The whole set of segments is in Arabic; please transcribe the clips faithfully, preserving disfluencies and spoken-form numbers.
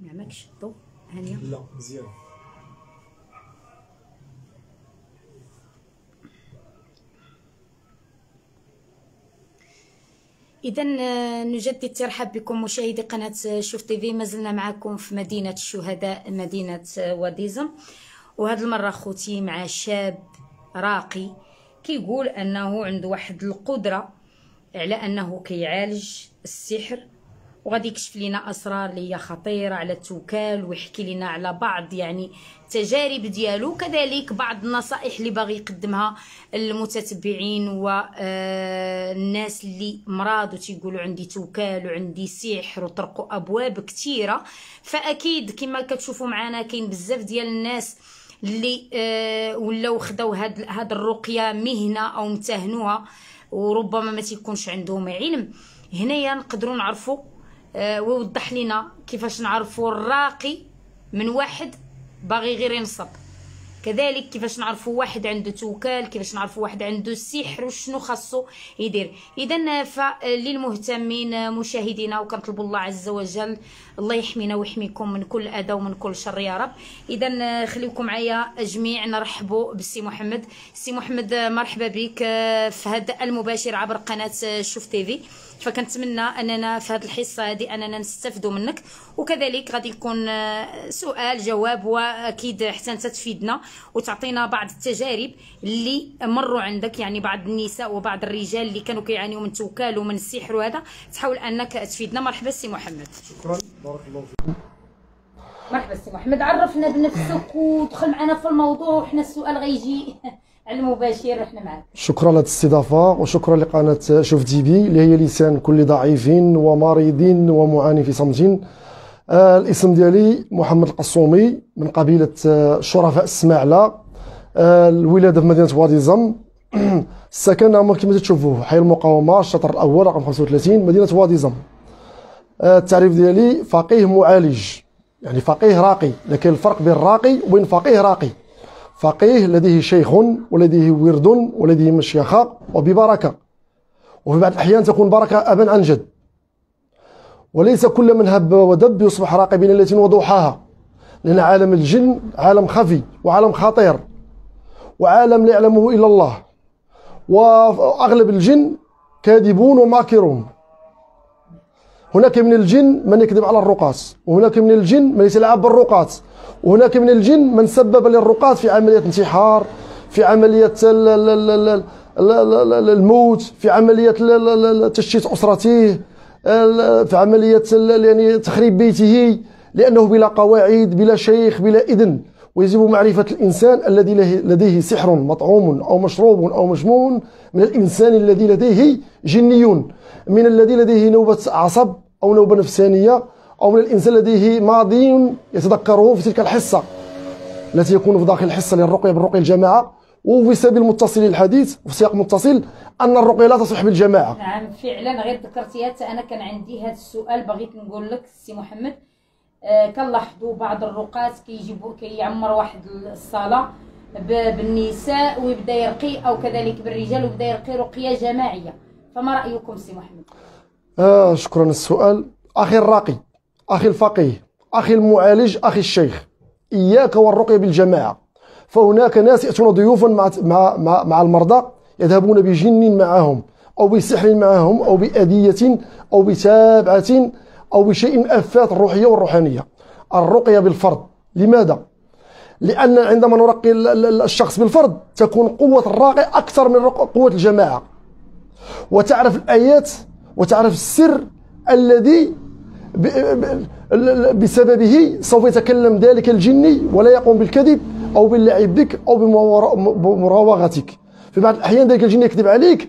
ماكش الضوء هانيه؟ لا مزيان. إذا نجدد الترحاب بكم مشاهدي قناة شوف تيفي. مازلنا معكم في مدينة الشهداء، مدينة واديزم، وهذه المرة خوتي مع شاب راقي كيقول أنه عنده واحد القدرة على أنه كيعالج السحر، وغادي يكشف لنا اسرار اللي هي خطيره على التوكال، ويحكي لنا على بعض يعني التجارب ديالو، كذلك بعض النصائح اللي باغي يقدمها للمتتبعين والناس اللي مرض وتيقولوا عندي توكال وعندي سحر وطرقوا ابواب كثيره. فاكيد كما كتشوفوا معنا كاين بزاف ديال الناس اللي آه ولاو خداو هاد هاد الرقيه مهنه او امتهنوها، وربما ما تيكونش عندهم علم. هنايا نقدروا نعرفوا أه ويوضح لنا كيفاش نعرفوا الراقي من واحد باغي غير ينصب، كذلك كيفاش نعرفوا واحد عنده توكال، كيفاش نعرفوا واحد عنده السحر وشنو خاصو يدير. اذا فللمهتمين مشاهدينا وكنطلبوا الله عز وجل الله يحمينا ويحميكم من كل اذى ومن كل شر يا رب. اذا خليكم معايا جميع نرحبوا بالسي محمد. سي محمد مرحبا بك في هذا المباشر عبر قناه شوف تيفي. فكنتمنى اننا في هذه الحصه هذه اننا نستفدوا منك، وكذلك غادي يكون سؤال جواب، واكيد حتى انت تفيدنا وتعطينا بعض التجارب اللي مروا عندك، يعني بعض النساء وبعض الرجال اللي كانوا كيعانيوا من توكال ومن السحر، وهذا تحاول انك تفيدنا. مرحبا سي محمد. شكرا، بارك الله فيكم. مرحبا سي محمد، عرفنا بنفسك ودخل معنا في الموضوع، وحنا السؤال غيجي على المباشر احنا معاك. شكرا على الاستضافه، وشكرا لقناه شوف تيفي اللي هي لسان كل ضعيف ومريض ومعاني في صمت. آه الاسم ديالي محمد القصومي من قبيله آه شرفاء السماعله. آه الولاده في مدينه واديزم. السكن كما تشوفوا حي المقاومه الشطر الاول رقم خمسة وثلاثين مدينه واديزم. آه التعريف ديالي فقيه معالج، يعني فقيه راقي، لكن الفرق بين راقي وبين فقيه راقي. فقيه لديه شيخ ولديه ورد ولديه مشيخة وببركة، وفي بعض الأحيان تكون بركة أبا عن جد. وليس كل من هب ودب يصبح راقي بين ليلة وضحاها، لأن عالم الجن عالم خفي وعالم خطير وعالم لا يعلمه إلا الله، وأغلب الجن كاذبون وماكرون. هناك من الجن من يكذب على الرقاة، وهناك من الجن من يتلاعب بالرقاة، وهناك من الجن من سبب للرقاة في عملية انتحار، في عملية الموت، في عملية تشتيت أسرته، في عملية يعني تخريب بيته، لأنه بلا قواعد بلا شيخ بلا إذن. ويجب معرفة الإنسان الذي لديه سحر مطعوم أو مشروب أو مشموم من الإنسان الذي لديه جنيون، من الذي لديه نوبة عصب أو نوبة نفسانية، أو من الإنسان لديه ماضي يتذكره في تلك الحصة التي يكون في داخل الحصة للرقية بالرقية الجماعة. وفي سبيل متصل الحديث وفي سياق متصل أن الرقية لا تصح بالجماعة. نعم فعلا، غير ذكرتيها حتى أنا كان عندي هذا السؤال بغيت نقول لك سي محمد. آه كنلاحظوا بعض الرقاة كيجيبوا كيعمر واحد الصالة بالنساء ويبدا يرقي، أو كذلك بالرجال ويبدا يرقي رقية جماعية، فما رأيكم سي محمد؟ آه شكرا السؤال. أخي الراقي، أخي الفقيه، أخي المعالج، أخي الشيخ، إياك والرقية بالجماعة. فهناك ناس يأتون ضيوفا مع مع مع المرضى، يذهبون بجن معهم أو بسحر معهم أو بأذية أو بتابعة أو بشيء أفات الروحية والروحانية. الرقية بالفرض. لماذا؟ لأن عندما نرقي الشخص بالفرض تكون قوة الراقي أكثر من قوة الجماعة، وتعرف الآيات وتعرف السر الذي بسببه سوف يتكلم ذلك الجني ولا يقوم بالكذب أو باللعب بك أو بمراوغتك. في بعض الأحيان ذلك الجن يكذب عليك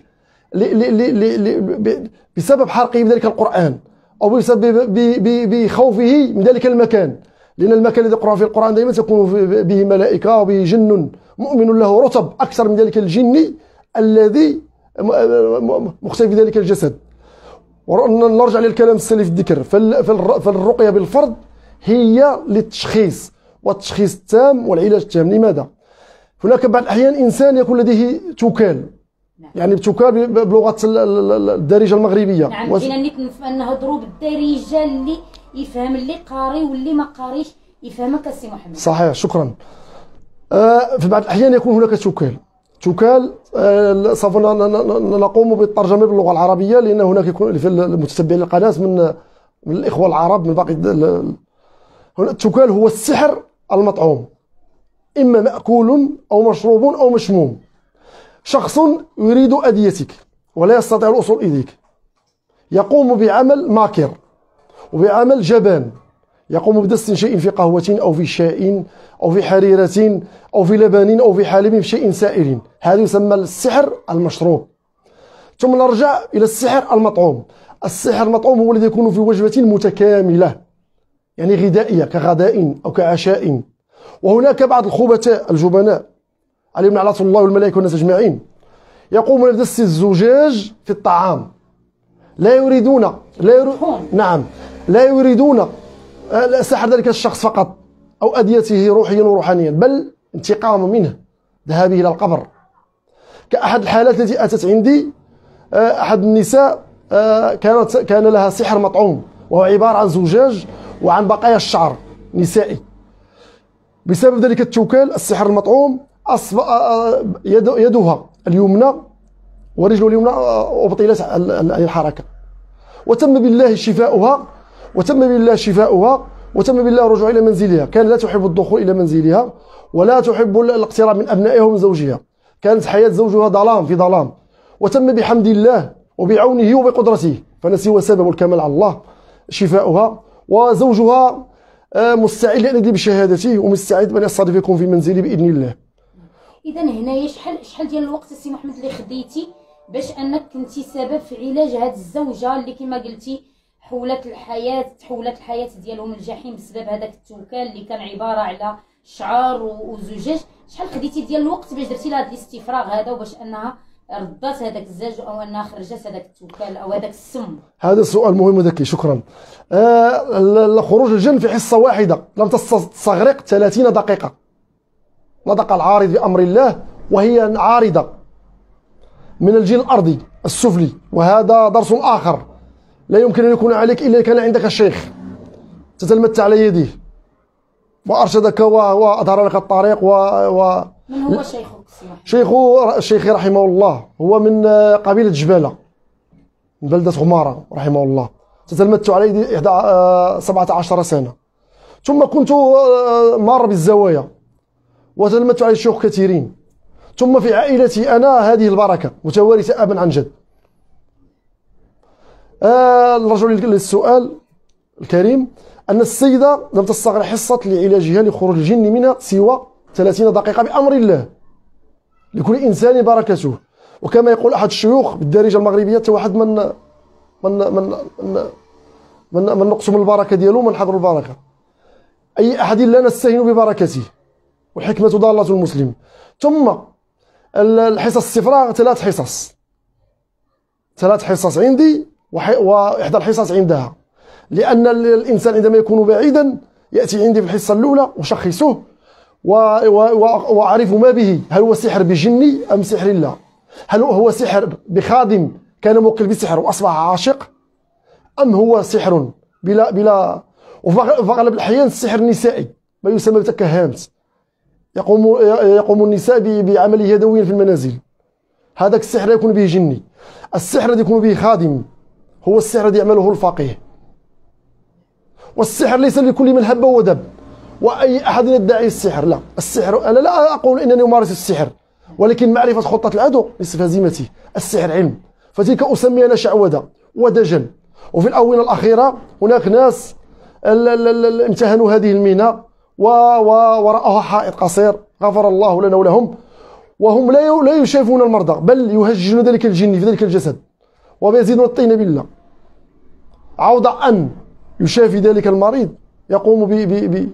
بسبب حرقه بذلك القرآن، أو بسبب بخوفه من ذلك المكان، لأن المكان الذي يقرأ فيه القرآن دائما تكون به ملائكة وبه جن مؤمن له رتب أكثر من ذلك الجن الذي مختفي في ذلك الجسد. ونرجع للكلام السلف الذكر. فالرقية بالفرض هي للتشخيص والتشخيص التام والعلاج التام. لماذا؟ هناك بعض الأحيان إنسان يكون لديه توكال، نعم. يعني توكال بلغة الدارجة المغربية. نعم بغينا نهضروا بالدارجة اللي يفهم اللي قاري واللي ما قاريش يفهمك السي محمد. صحيح، شكرا. آه في بعض الأحيان يكون هناك توكال توكال آه سوف نقوم بالترجمة باللغة العربية، لأن هناك يكون في المتتبعين للقناة من من الإخوة العرب من باقي التوكال. هو السحر المطعوم، إما مأكول أو مشروب أو مشموم. شخص يريد أذيتك ولا يستطيع الوصول إليك، يقوم بعمل ماكر وبعمل جبان، يقوم بدس شيء في قهوة أو في شاء أو في حريرة أو في لبن أو في حليب في شيء سائل، هذا يسمى السحر المشروب. ثم نرجع إلى السحر المطعوم. السحر المطعوم هو الذي يكون في وجبة متكاملة، يعني غذائية كغداء أو كعشاء. وهناك بعض الخبثاء الجبناء عليهم لعنة الله والملائكة والناس أجمعين يقومون بدس الزجاج في الطعام، لا يريدون لا يريد نعم لا يريدون سحر ذلك الشخص فقط أو أذيته روحيا وروحانيا، بل انتقام منه، ذهابه إلى القبر. كأحد الحالات التي أتت عندي، أحد النساء كانت كان لها سحر مطعوم، وهو عبارة عن زجاج وعن بقايا الشعر نسائي. بسبب ذلك التوكال السحر المطعوم أصبح يدها اليمنى ورجل اليمنى أبطلت الحركة، وتم بالله شفاؤها وتم بالله شفاؤها وتم بالله الرجوع إلى منزلها. كان لا تحب الدخول إلى منزلها ولا تحب الاقتراب من أبنائها ومن زوجها، كانت حياة زوجها ظلام في ظلام، وتم بحمد الله وبعونه وبقدرته فنسي وسبب الكمال على الله شفاؤها. وزوجها مستعد لأن يدلي بشهادته ومستعد بأن يستضيفكم في منزلي بإذن الله. إذا هنايا شحال شحال ديال الوقت السي محمد اللي خديتي باش أنك كنتي سبب في علاج هذه الزوجة اللي كما قلتي حولت الحياة تحولت الحياة ديالهم الجحيم بسبب هذاك التوكال اللي كان عبارة على شعار وزجاج؟ شحال خديتي ديال الوقت باش درتي لها هذا الاستفراغ هذا وباش أنها ردات هذاك الزاج او انها خرجت هذاك التوكال او هذاك السم؟ هذا سؤال مهم وذكي، شكرا. آه خروج الجن في حصه واحده لم تستغرق ثلاثين دقيقه. نطق العارض بامر الله وهي عارضه من الجن الارضي السفلي، وهذا درس اخر لا يمكن ان يكون عليك الا كان عندك الشيخ تتلمت على يديه وارشدك واظهر لك الطريق. و, و من هو شيخك؟ شيخ شيخي رحمه الله هو من قبيلة جبالة من بلدة غمارة رحمه الله، تتلمذت على يدي سبعة عشر سنة. ثم كنت مار بالزوايا وتلمذت على شيوخ كثيرين. ثم في عائلتي أنا هذه البركة متوارثة أبا عن جد. الرجل للسؤال الكريم أن السيدة لم تستغرق حصة لعلاجها لخروج الجن منها سوى ثلاثين دقيقة بأمر الله. لكل إنسان بركته، وكما يقول أحد الشيوخ بالدارجة المغربية واحد من من من من من, من نقسم البركة ديالو من حضر البركة. أي أحد لا نستهين ببركته، والحكمة ضالة المسلم. ثم الحصص الصفراء ثلاث حصص ثلاث حصص عندي وإحدى الحصص عندها، لأن الإنسان عندما يكون بعيدا يأتي عندي في الحصة الأولى وشخصه وأعرف ما به، هل هو سحر بجني أم سحر الله؟ هل هو سحر بخادم كان موكل بالسحر وأصبح عاشق، أم هو سحر بلا بلا وفي أغلب الأحيان السحر النسائي ما يسمى بتكهامت، يقوم يقوم النساء بعمله يدويا في المنازل. هذاك السحر يكون به جني. السحر الذي يكون به خادم هو السحر الذي يعمله الفقيه. والسحر ليس لكل من هب ودب وأي أحد يدعي السحر، لا. السحر أنا لا أقول إنني أمارس السحر، ولكن معرفة خطة العدو نصف هزيمتي. السحر علم، فتلك أسمي أنا شعوذة ودجل. وفي الآونة الأخيرة هناك ناس امتهنوا هذه المهنة ورأوها حائط قصير، غفر الله لنا ولهم، وهم لا لا يشافون المرضى بل يهجنون ذلك الجن في ذلك الجسد ويزيدون الطين بالله. عوض أن يشافي ذلك المريض يقوم ب ب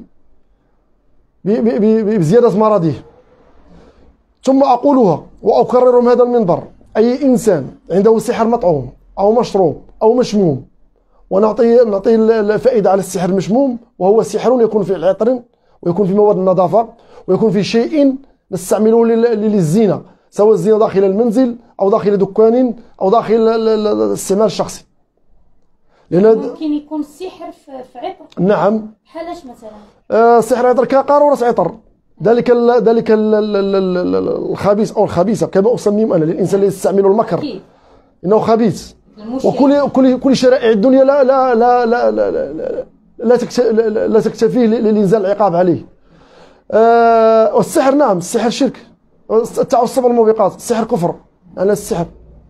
ب بزيادة مرضه. ثم أقولها وأكرر من هذا المنبر: أي إنسان عنده سحر مطعوم أو مشروب أو مشموم، ونعطي نعطي الفائدة على السحر المشموم، وهو سحر يكون في العطر ويكون في مواد النظافة ويكون في شيء نستعمله للزينة، سواء الزينة داخل المنزل أو داخل دكان أو داخل الاستعمال الشخصي. لان ممكن يكون السحر في عطر. نعم. بحالاش مثلا؟ آه سحر عطر كقاروره عطر، ذلك ال ذلك ال الخبيث او الخبيثه كما اسميهم انا، للانسان الذي يستعمل المكر أكيد. انه خبيث. وكل كل كل شرائع الدنيا لا لا لا لا لا لا, لا, تكتفي لا تكتفيه لانزال العقاب عليه. آه والسحر نعم، السحر شرك، التعصب الموبقات، السحر كفر. انا السحر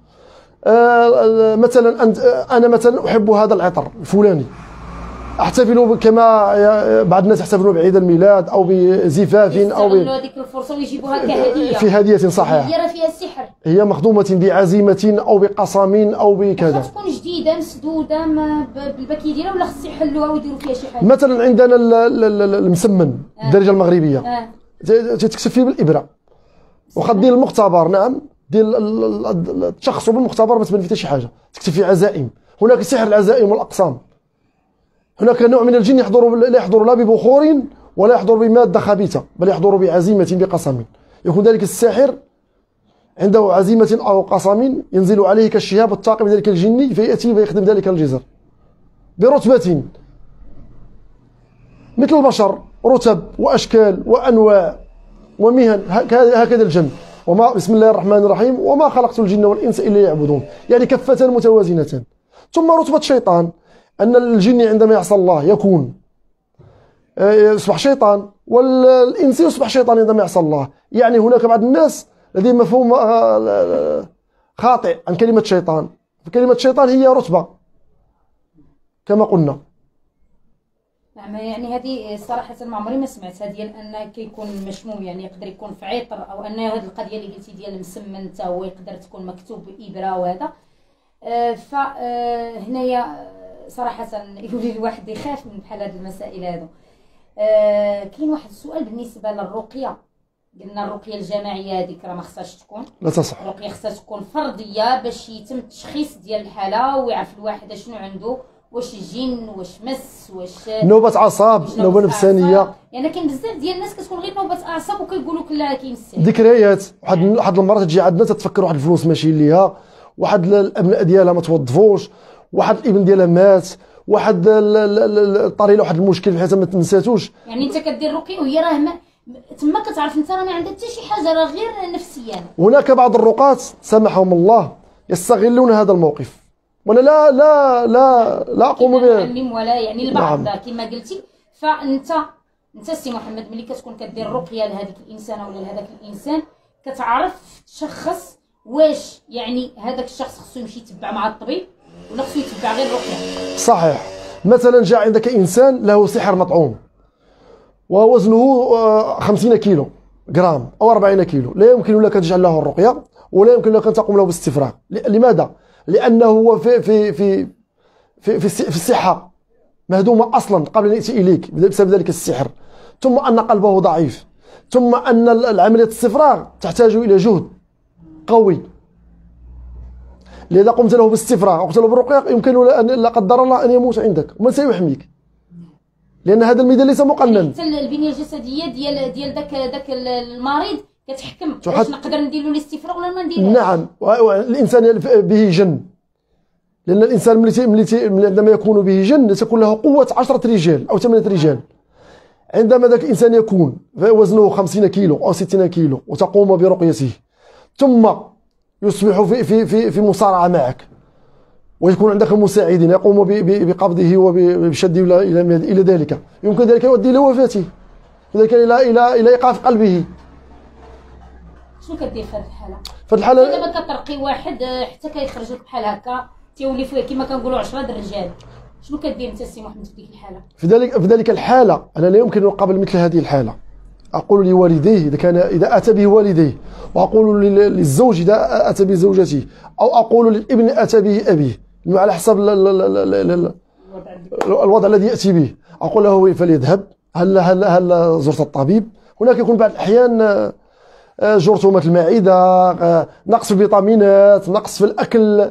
آه مثلا أنت انا مثلا احب هذا العطر الفلاني، احتفل كما بعض الناس يحتفلوا بعيد الميلاد او بزفاف او ب... هذيك الفرصه ويجيبوها كهديه في هديه صحيحه، هي راه فيها السحر، هي مخدومه بعزيمه او بقسم او بكذا، خاص تكون جديده مسدوده بالباكي ديالها، ولا خص يحلوها ويديروا فيها شي حاجه. مثلا عندنا المسمن الدارجه المغربيه آه. تكتب فيه بالابره وخا دير المختبر، نعم ديال التشخص بالمختبر ما تبان فيه حتى شي حاجه، تكتب فيه عزائم. هناك سحر العزائم والاقسام. هناك نوع من الجن يحضر لا يحضر لا ببخور ولا يحضر بماده خبيثه، بل يحضر بعزيمه بقسم. يكون ذلك الساحر عنده عزيمه او قسم ينزل عليه كالشهاب الطاقم ذلك الجني فياتي ويخدم ذلك الجزر برتبه مثل البشر، رتب واشكال وانواع ومهن، هكذا الجن. وما بسم الله الرحمن الرحيم وما خلقت الجن والانس الا ليعبدون، يعني كفتان متوازنتان. ثم رتبه الشيطان ان الجن عندما يعصى الله يكون يصبح شيطان، والانس يصبح شيطان عندما يعصى الله. يعني هناك بعض الناس لديهم مفهوم خاطئ عن كلمه شيطان، فكلمه شيطان هي رتبه كما قلنا. نعم، يعني هذه صراحه ما عمري ما سمعتها ديال ان كيكون مشموم، يعني يقدر يكون في عطر، او ان هذه القضيه اللي قلتي ديال المسمن حتى هو يقدر تكون مكتوب بابره وهذا. أه فهنايا صراحه يولي الواحد يخاف من بحال هذه المسائل هذو. أه كاين واحد السؤال بالنسبه للرقيه. قلنا الرقيه الجماعيه هذيك راه ما خصهاش تكون، لا تصح. الرقيه خصها تكون فرديه باش يتم التشخيص ديال الحاله ويعرف الواحد شنو عنده، واش جن واش مس واش نوبه اعصاب نوبه نفسانيه. يعني كاين بزاف ديال الناس كتكون غير نوبه اعصاب وكيقولوا لك لا كاين السحر. ذكريات، واحد واحد المرات تجي عندنا تتفكر واحد الفلوس ماشي ليها، واحد الابناء ديالها ما توظفوش، واحد الابن ديالها مات، واحد طاري له واحد المشكل في حياتها ما تنساتوش. يعني انت كدير رقيه وهي راه تما كتعرف انت راه ما عندها حتى شي حاجه، راه غير نفسيا. هناك بعض الرقاة سامحهم الله يستغلون هذا الموقف، وانا لا لا لا لا اقوم به ولا يعني البعض نعم. كما قلتي، فانت انت سي محمد ملي كتكون كدير رقيه لهذيك الانسانه ولا لهذاك الانسان كتعرف تشخص واش يعني هذاك الشخص خصو يمشي يتبع مع الطبيب ولا خصو يتبع غير الرقيه. صحيح. مثلا جاء عندك انسان له سحر مطعوم ووزنه خمسين كيلو غرام او أربعين كيلو، لا يمكن لك ان تجعل له الرقيه ولا يمكن لك ان تقوم له بالاستفراغ. لماذا؟ لانه هو في في في في في, في الصحه مهدومه اصلا قبل ان ياتي اليك بسبب ذلك السحر، ثم ان قلبه ضعيف، ثم ان العمليه الاستفراغ تحتاج الى جهد قوي. لذا قمت له بالاستفراغ او قمت له بالرقيه يمكن له ان لا قدر الله ان يموت عندك، ومن سيحميك؟ لان هذا الميدان ليس مقنن. حتى البنيه الجسديه ديال ديال داك داك المريض كتحكم واش نقدر ندير له الاستفراغ ولا ما نديرش. نعم، الانسان به جن، لان الانسان ملي عندما يكون به جن تكون له قوه عشرة رجال او ثمانية رجال. عندما ذاك الانسان يكون وزنه خمسين كيلو او ستين كيلو وتقوم برقيته، ثم يصبح في في في في مصارعه معك، ويكون عندك مساعدين يقوم بقبضه وبشده الى الى ذلك، يمكن ذلك يؤدي الى وفاته، ذلك الى الى الى ايقاف قلبه. شنو كدير في هذه الحاله؟ في الحاله دابا كترقي واحد حتى كيخرج لك بحال هكا تيولي فيه كما كنقولوا عشرة د الرجال، شنو كدير انت السي محمد في ديك الحاله؟ في ذلك في ذلك الحاله انا لا يمكن ان اقابل مثل هذه الحاله. اقول لوالديه اذا كان اذا اتى به والديه، واقول للزوج اذا اتى بزوجته، او اقول للابن اتى به ابيه، على حسب الوضع الذي ياتي به. اقول له فليذهب، هل هل هل زرت الطبيب؟ هناك يكون بعض الاحيان جرثومة المعدة، نقص في الفيتامينات، نقص في الأكل،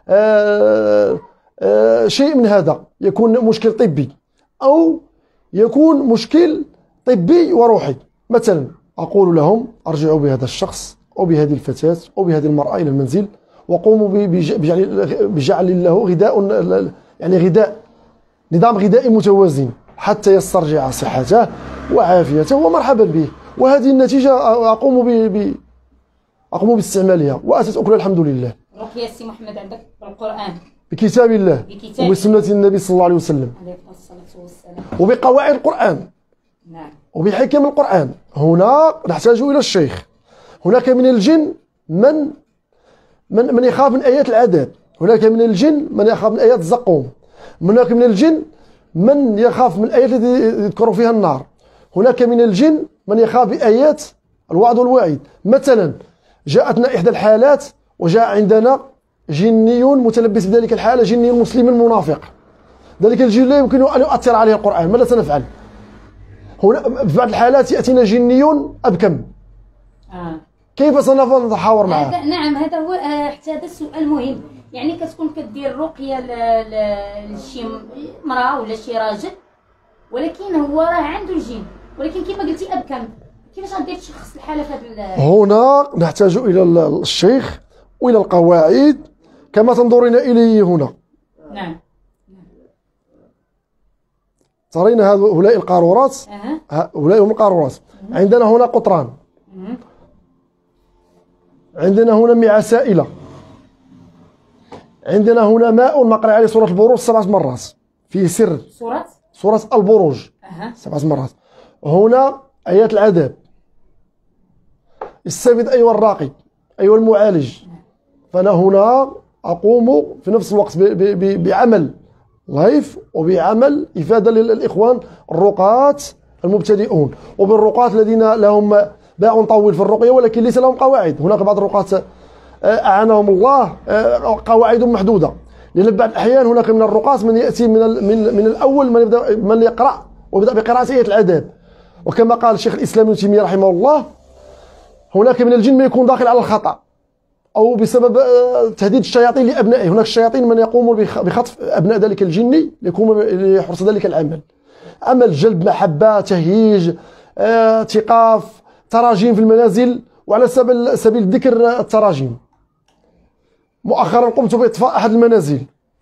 شيء من هذا يكون مشكل طبي، أو يكون مشكل طبي وروحي. مثلا أقول لهم أرجعوا بهذا الشخص أو بهذه الفتاة أو بهذه المرأة إلى المنزل، وقوموا بجعل له غذاء يعني غذاء، نظام غذائي متوازن حتى يسترجع صحته وعافيته ومرحبا به. وهذه النتيجة أقوم ب... ب... أقوم باستعمالها وأتت أكلها الحمد لله. رقية سي محمد عندك بالقرآن، بكتاب الله بكتاب وبسنة النبي صلى الله عليه وسلم عليه الصلاة والسلام وبقواعد القرآن. نعم. وبحكم القرآن. هنا نحتاج إلى الشيخ. هناك من الجن من من من يخاف من آيات العذاب، هناك من الجن من يخاف من آيات الزقوم، هناك من الجن من يخاف من الآيات التي يذكر فيها النار، هناك من الجن من يخاف بآيات الوعد والوعيد. مثلا جاءتنا إحدى الحالات وجاء عندنا جني متلبس بذلك الحالة، جني مسلم منافق. ذلك الجن لا يمكن أن يؤثر عليه القرآن، ماذا سنفعل؟ هنا في بعض الحالات يأتينا جني أبكم. آه. كيف سنتحاور معه؟ هذا نعم، هذا هو حتى هذا السؤال مهم. يعني كتكون كدير رقية لشي مرأة ولا شي راجل، ولكن هو راه عنده الجن، ولكن كما قلتي أبكم، كيفاش غادير تشخص الحالة في هذا؟ هنا نحتاج إلى الشيخ وإلى القواعد كما تنظرين إلي هنا. نعم. ترين هؤلاء القارورات؟ أه. هؤلاء هم القارورات. عندنا هنا قطران، عندنا هنا مياه سائلة، عندنا هنا ماء نقرأ عليه سورة البروج سبعة مرات، فيه سر. سورة سورة البروج أه. سبعة مرات. هنا آيات العذاب. استفد أيها الراقي، أيها المعالج. فأنا هنا أقوم في نفس الوقت بعمل لايف وبعمل إفادة للإخوان الرقاة المبتدئون، وبالرقاة الذين لهم باع طويل في الرقية ولكن ليس لهم قواعد. هناك بعض الرقاة أعانهم الله قواعد محدودة، لأن بعض الأحيان هناك من الرقاة من يأتي من من من الأول من يبدأ من يقرأ ويبدأ بقراءة آية العذاب. وكما قال الشيخ الإسلام ابن تيمية رحمه الله، هناك من الجن من يكون داخل على الخطأ أو بسبب تهديد الشياطين لأبنائه. هناك الشياطين من يقومون بخطف أبناء ذلك الجن ليحرص ذلك العمل، عمل جلب محبة، تهييج، ثقاف، تراجيم في المنازل. وعلى سبيل سبيل الذكر التراجيم، مؤخرا قمت بإطفاء أحد المنازل،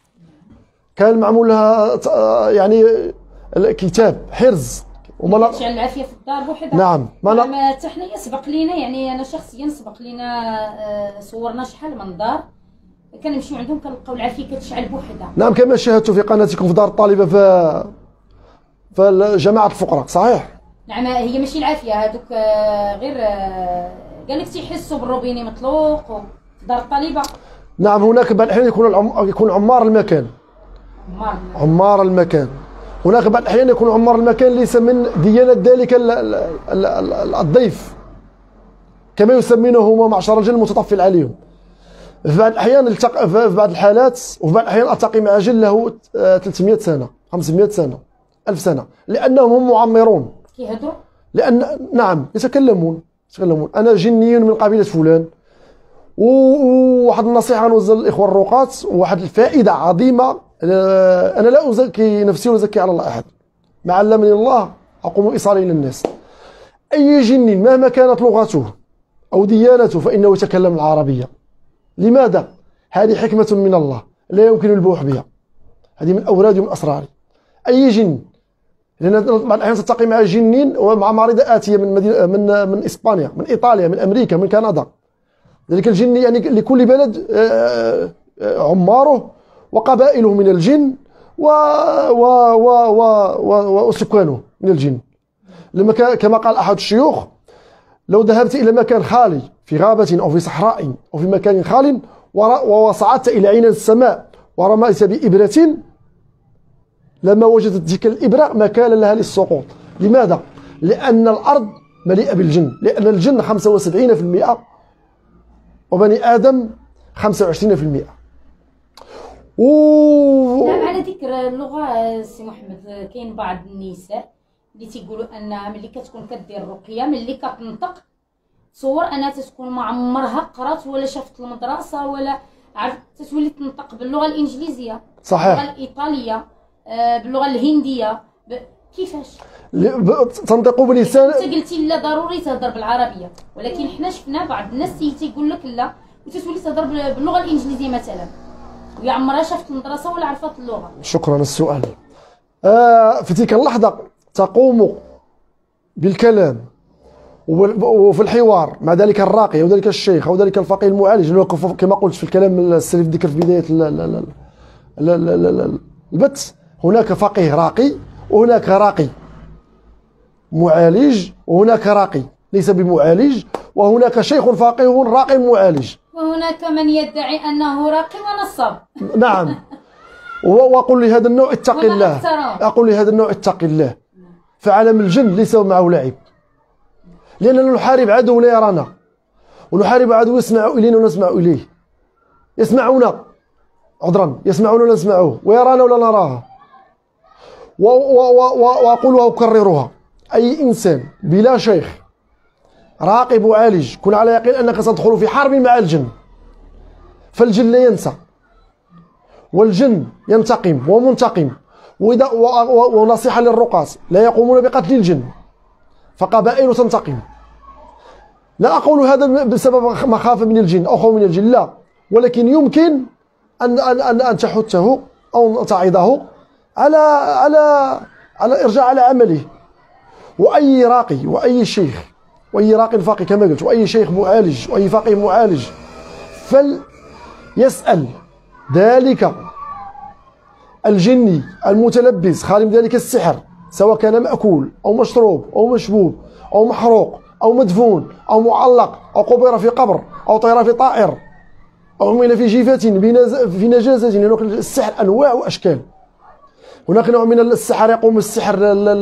كان معمول لها يعني كتاب حرز وما تشعل العافيه في الدار بوحدها. نعم. ما حتى حنايا سبق لينا، يعني انا شخصيا سبق لينا صورنا شحال من دار كنمشيو عندهم كنلقاو العافيه كتشعل بوحدها. نعم، كما شاهدت في قناتكم في دار الطالبه في في جماعه الفقراء، صحيح؟ نعم، هي ماشي العافيه، هذوك غير قال لك تيحسوا بالروبيني مطلوق في دار الطالبه. نعم، هناك بعض الاحيان يكون العم... يكون عمار المكان. عمار عمار المكان. هناك بعض الأحيان يكون عمار المكان ليس من ديانة ذلك الضيف، كما يسمونه هما معشر الجن المتطفل عليهم. في بعض الأحيان التق... في بعض الحالات وفي بعض الأحيان ألتقي مع جن له ثلاثمائة سنة، خمسمائة سنة، ألف سنة، لأنهم هم معمرون. كيهضروا؟ لأن نعم يتكلمون يتكلمون أنا جني من قبيلة فلان. وواحد النصيحة غنوزل للإخوة الرقاة، وواحد الفائدة عظيمة، أنا لا أزكي نفسي وأزكي على الله أحد، ما علمني الله أقوم إيصالي للناس. أي جن مهما كانت لغته أو ديانته فإنه يتكلم العربية. لماذا؟ هذه حكمة من الله لا يمكن البوح بها، هذه من أورادي ومن أسراري. أي جن، لأن بعض الأحيان تلتقي مع جنين ومع مريضة آتية من مدينة من من إسبانيا، من إيطاليا، من أمريكا، من كندا. ذلك الجن يعني لكل بلد عماره وقبائله من الجن و و و و وسكانه من الجن. لما كما قال أحد الشيوخ، لو ذهبت إلى مكان خالي في غابة أو في صحراء أو في مكان خال وصعدت إلى عين السماء ورميت بإبرة لما وجدت تلك الإبرة مكانا لها للسقوط. لماذا؟ لأن الأرض مليئة بالجن، لأن الجن خمسة وسبعين بالمئة وبني آدم خمسة وعشرين بالمئة. و... نعم، على ذكر اللغة سي محمد، كاين بعض النساء اللي تيقولوا أن ملي كتكون كدير الرقية ملي كتنطق تصور أنها تكون ما عمرها قرات ولا شافت المدرسة ولا عرفت، تتولي تنطق باللغة الإنجليزية، صحيح، باللغة الإيطالية، باللغة الهندية. ب... كيفاش؟ تنطق بلسان. انت قلتي لا ضروري تهضر بالعربية، ولكن حنا شفنا بعض الناس تيقول لك لا وتتولي تهضر باللغة الإنجليزية مثلا. ويا عمرها شافت المدرسه ولا عرفت اللغه. شكرا السؤال. آه في تلك اللحظه تقوم بالكلام وفي الحوار مع ذلك الراقي او ذلك الشيخ او ذلك الفقيه المعالج، كما قلت في الكلام السلف ذكر في بدايه البث. هناك فقيه راقي وهناك راقي معالج وهناك راقي ليس بمعالج، وهناك شيخ فقيه راقي معالج، وهناك من يدعي انه راقي ونصاب. نعم. واقول لهذا النوع اتق الله، اقول لهذا النوع اتق الله، فعالم الجن ليس معه لعب، لاننا نحارب عدو لا يرانا، ونحارب عدو يسمع الينا ونسمع اليه، يسمعنا عذرا يسمعنا ولا نسمعه، ويرانا ولا نراه. واقولها واكررها، اي انسان بلا شيخ راقي معالج كن على يقين انك ستدخل في حرب مع الجن، فالجن لا ينسى، والجن ينتقم ومنتقم. وإذا ونصيحة للرقاة لا يقومون بقتل الجن، فقبائل تنتقم. لا أقول هذا بسبب مخافة من الجن أو خوف من الجن، لا، ولكن يمكن أن أن أن, أن تحثه أو تعظه على على على الإرجاع على عمله. وأي راقي وأي شيخ وأي راقي فقيه كما قلت، وأي شيخ معالج وأي فقيه معالج، فليسأل ذلك الجني المتلبس خالي من ذلك السحر، سواء كان مأكول أو مشروب أو مشبوب أو محروق أو مدفون أو معلق أو قبر في قبر أو طير في طائر أو عمل في جيفة في نجاسة. لأن السحر أنواع وأشكال. هناك نوع من السحر يقوم بالسحر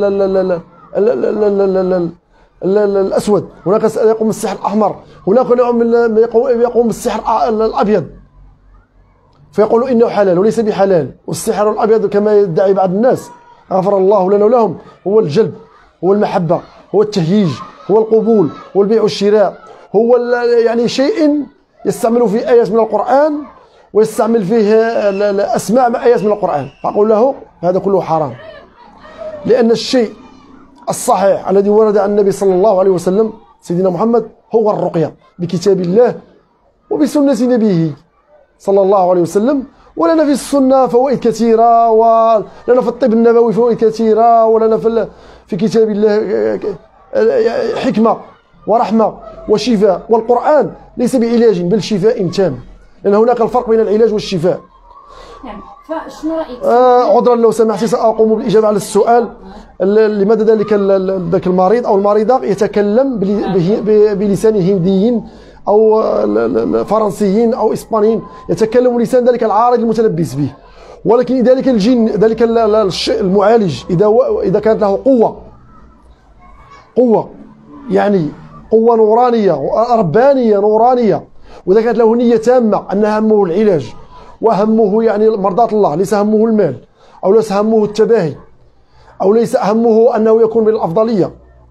الأسود، هناك يقوم بالسحر الأحمر، هناك نوع من يقوم بالسحر الأبيض فيقولوا إنه حلال وليس بحلال. والسحر الأبيض كما يدعي بعض الناس غفر الله لنا ولهم هو الجلب، هو المحبة، هو التهييج، هو القبول، هو البيع والشراء، هو يعني شيء يستعمل فيه آيات من القرآن ويستعمل فيه أسماء من آيات من القرآن. فأقول له هذا كله حرام، لأن الشيء الصحيح الذي ورد عن النبي صلى الله عليه وسلم سيدنا محمد هو الرقية بكتاب الله وبسنة نبيه صلى الله عليه وسلم. ولنا في السنة فوائد كثيرة، ولنا في الطب النبوي فوائد كثيرة، ولنا في في كتاب الله حكمة ورحمة وشفاء. والقرآن ليس بعلاج بل شفاء تام، لأن هناك الفرق بين العلاج والشفاء. نعم. فشنو رأيك؟ آه عذرا لو سمحتي سأقوم بالإجابة على السؤال. لماذا ذلك ذاك المريض أو المريضة يتكلم بلسان هنديين أو فرنسيين أو إسبانيين، يتكلم لسان ذلك العارض المتلبس به، ولكن ذلك الجن ذلك المعالج إذا إذا كانت له قوة قوة يعني قوة نورانية ربانية نورانية، وإذا كانت له نية تامة أن همه العلاج وهمه يعني مرضاة الله، ليس همه المال أو ليس همه التباهي أو ليس همه أنه يكون من الأفضلية،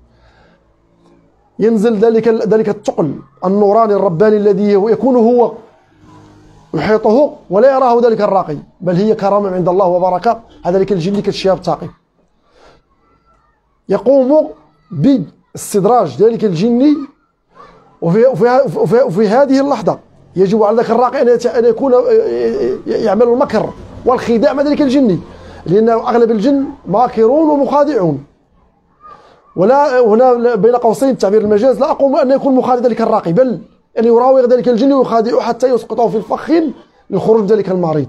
ينزل ذلك ذلك الثقل النوراني الرباني الذي يكون هو يحيطه ولا يراه ذلك الراقي، بل هي كرامة عند الله وبركة. هذا ذلك الجن كالشهاب الثاقب يقوم باستدراج ذلك الجني. وفي, وفي, وفي, وفي هذه اللحظة يجب على ذاك الراقي أن يكون يعمل المكر والخداع مع ذلك الجني، لأن أغلب الجن ماكرون ومخادعون. ولا هنا بين قوسين تعبير المجاز لا أقوم أن يكون مخادع ذلك الراقي، بل أن يراوغ ذلك الجن ويخادعه حتى يسقطه في الفخ لخروج ذلك المريض،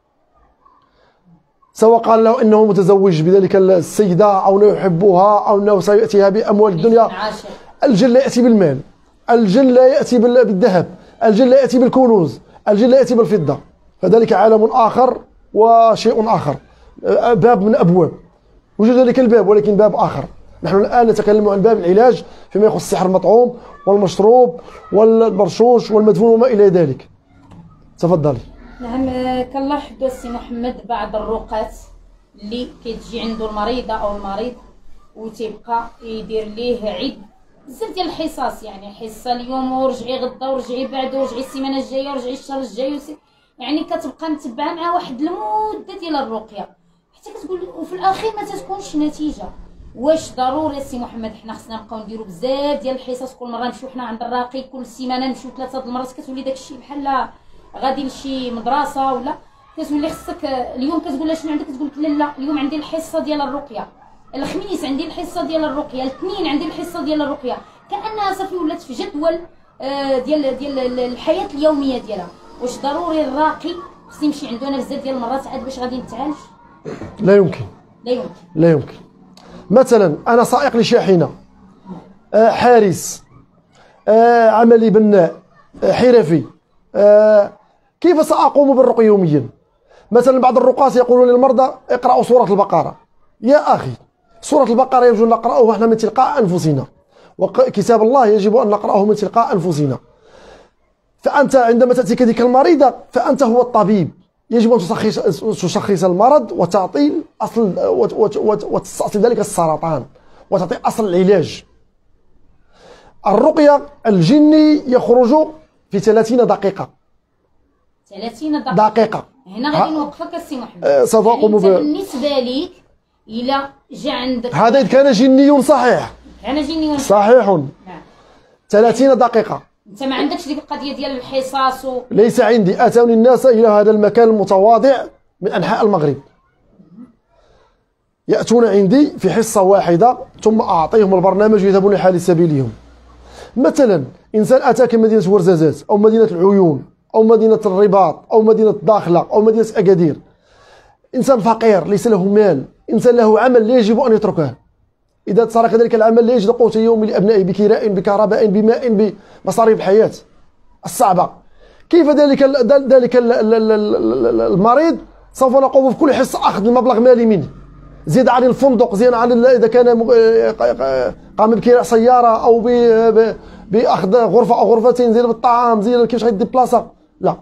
سواء قال له إنه متزوج بذلك السيدة أو أنه يحبها أو أنه سيأتيها بأموال الدنيا. الجن لا يأتي بالمال، الجن لا يأتي بالذهب، الجن لا يأتي بالكنوز، الجن لا يأتي بالفضة، فذلك عالم آخر وشيء آخر، باب من أبواب. وجد ذلك الباب ولكن باب آخر. نحن الآن نتكلم عن باب العلاج فيما يخص السحر المطعوم والمشروب والبرشوش والمدفون وما إلى ذلك. تفضلي. نعم. كنلاحظوا السي محمد بعض الرقاة اللي كتجي عنده المريضة أو المريض وتبقى يدير ليه عد بزاف ديال الحصص، يعني حصة اليوم ورجعي غدا ورجعي بعد ورجعي السيمانة الجاية ورجعي الشهر الجاي، يعني كتبقى متبعة مع واحد المدة ديال الرقية حتى كتقول وفي الأخير ما تتكونش نتيجة. واش ضروري السي محمد حنا خصنا نبقاو نديرو بزاف ديال الحصص، كل مره نمشيو حنا عند الراقي، كل سيمانه نمشيو ثلاثه د المرات، كتولي داكشي بحال غادي لشي مدرسه ولا كتولي خصك اليوم كتقول لها شنو عندك، كتقول لك لا لا اليوم عندي الحصه ديال الرقيه، الخميس عندي الحصه ديال الرقيه، الاثنين عندي الحصه ديال الرقيه، كانها صافي ولات في جدول ديال ديال الحياه اليوميه ديالها. واش ضروري الراقي خص يمشي عنده انا بزاف ديال المرات عاد باش غادي نتعالج؟ لا يمكن لا يمكن لا يمكن. مثلا انا سائق لشاحنه، آه حارس، آه عملي بناء، آه حرفي، آه كيف ساقوم بالرقي يوميا؟ مثلا بعض الرقاة يقولون للمرضى اقرأوا سورة البقرة. يا أخي سورة البقرة يجب أن نقرأه احنا من تلقاء أنفسنا، وكتاب الله يجب أن نقرأه من تلقاء أنفسنا. فأنت عندما تأتيك ذيك المريضة فأنت هو الطبيب، يجب أن تشخص تشخص المرض وتعطي أصل وتستأصل ذلك السرطان وتعطي أصل العلاج. الرقية الجني يخرج في ثلاثين دقيقة. ثلاثين دقيقة. دقيقة. هنا غادي نوقفك السي محمد. أه سوف أقوم يعني بالنسبة ليك إلا جا عندك هذا إذا كان جني صحيح. أنا جني صحيح. نعم. ثلاثين دقيقة. أنت ما عندكش ديك القضية ديال الحصص و... ليس عندي. أتوني الناس إلى هذا المكان المتواضع من أنحاء المغرب، يأتون عندي في حصة واحدة ثم أعطيهم البرنامج ويذهبون لحال سبيلهم. مثلا إنسان أتاك من مدينة ورزازات أو مدينة العيون أو مدينة الرباط أو مدينة داخلة أو مدينة أكادير، إنسان فقير ليس له مال، إنسان له عمل لا يجب أن يتركه، إذا ترك ذلك العمل لا يجد قوت يومي لأبنائه بكراء بكهرباء بماء بمصاريف الحياة الصعبة. كيف ذلك ذلك المريض سوف نقوم في كل حصة أخذ مبلغ مالي منه، زيد على الفندق، زيد على إذا كان قام بكراء سيارة أو بأخذ غرفة أو غرفتين، زيد بالطعام، زيد كيفاش غيدي بلاصة. لا،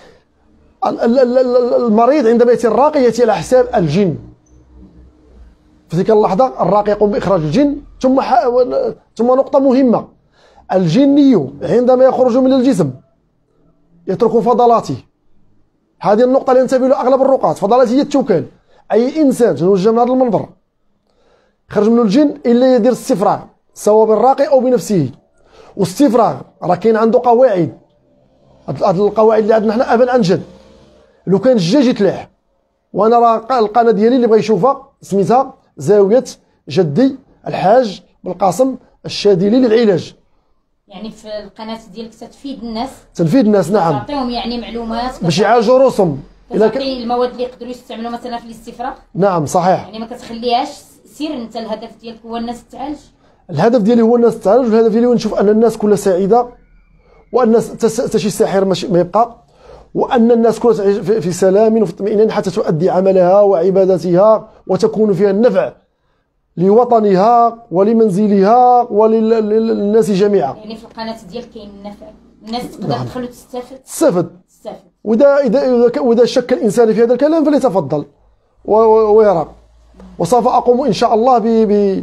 المريض عندما يأتي الراقي يأتي على حساب الجن. في تلك اللحظة الراقي يقوم بإخراج الجن. ثم ثم نقطة مهمة، الجني عندما يخرج من الجسم يترك فضلاته. هذه النقطة اللي ينتبه لها أغلب الرقاة. فضلاته هي التوكال. أي إنسان تنوجه من هذا المنبر خرج منه الجن إلا يدير استفراغ سواء بالراقي أو بنفسه. واستفراغ راه كاين عنده قواعد، هذه القواعد اللي عندنا حنا أبا عن جد. لو كان الجاج يتلاح، وأنا راه القناة ديالي اللي بغى يشوفها سميتها زاوية جدي الحاج بالقاسم الشاذلي للعلاج. يعني في القناة ديالك تفيد الناس، تنفيد الناس نعم، تعطيهم يعني معلومات باش يعالجوا روسهم، تعطي المواد اللي يقدروا يستعملوا مثلا في الاستفراغ. نعم صحيح. يعني ما كتخليهاش سير، انت الهدف ديالك هو الناس تعالج. الهدف ديالي هو الناس تعالج، والهدف ديالي هو نشوف ان الناس كلها سعيده، وان حتى شي ساحر ما يبقى، وان الناس كلها تعيش في سلام وفي اطمئنان حتى تؤدي عملها وعبادتها وتكون فيها النفع لوطنها ولمنزلها وللناس جميعا. يعني في القناه ديالك كاين النفع، الناس تقدر نعم. تدخل وتستافد تستافد تستافد. واذا اذا واذا شك الانسان في هذا الكلام فليتفضل ويرى. وسوف اقوم ان شاء الله ب ب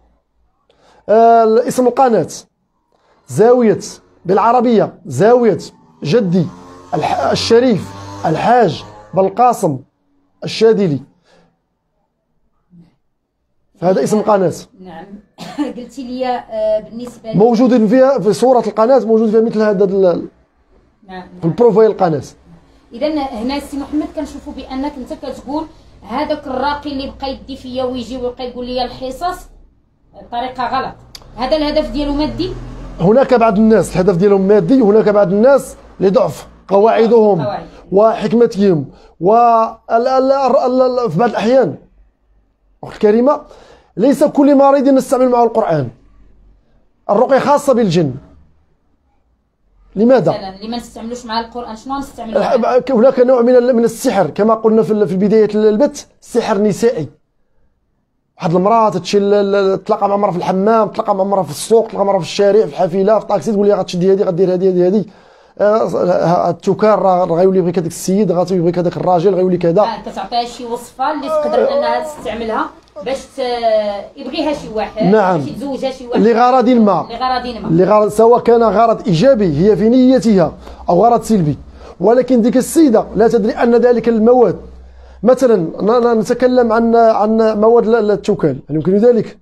آه اسم القناه زاويه بالعربيه زاويه جدي الشريف الحاج بالقاسم الشاذلي، هذا اسم القناه. نعم. قلتي لي آه بالنسبه موجودين فيها في صوره القناه موجود فيها مثل هذا ال... نعم في البروفايل القناه. اذا هنا السي محمد كنشوفوا بانك انت كتقول هذاك الراقي اللي بقى يدي فيا ويجي ويبقى يقول لي الحصص طريقه غلط، هذا الهدف ديالو مادي. هناك بعض الناس الهدف ديالهم مادي، وهناك بعض الناس لضعف قواعدهم قواعد. وحكمتهم و في بعض الاحيان اخت الكريمه ليس كل مريض نستعمل معه القران. الرقيه خاصه بالجن. لماذا؟ مثلا لما نستعملوش مع القران شنو نستعملوا؟ هناك نوع من من السحر كما قلنا في بدايه البث، سحر نسائي. واحد المراه تمشي تتلاقى مع مرا في الحمام، تتلاقى مع مرا في السوق، تتلاقى مع مرا في الشارع في الحافله في الطاكسي، تقول لها غتشدي هذه غدير هذه هذه هذه التكار راه غيولي يبغيك هذاك السيد، غيبغيك هذاك الراجل، غيولي كذا. اه كتعطيها شي وصفه اللي تقدر انها تستعملها باش يبغيها شي واحد، نعم. باش يتزوجها شي واحد لغرض ما لغرض ما لغرض سواء كان غرض ايجابي هي في نيتها او غرض سلبي، ولكن ديك السيده لا تدري ان ذلك المواد. مثلا نتكلم عن عن مواد التوكال، هل يمكن ذلك؟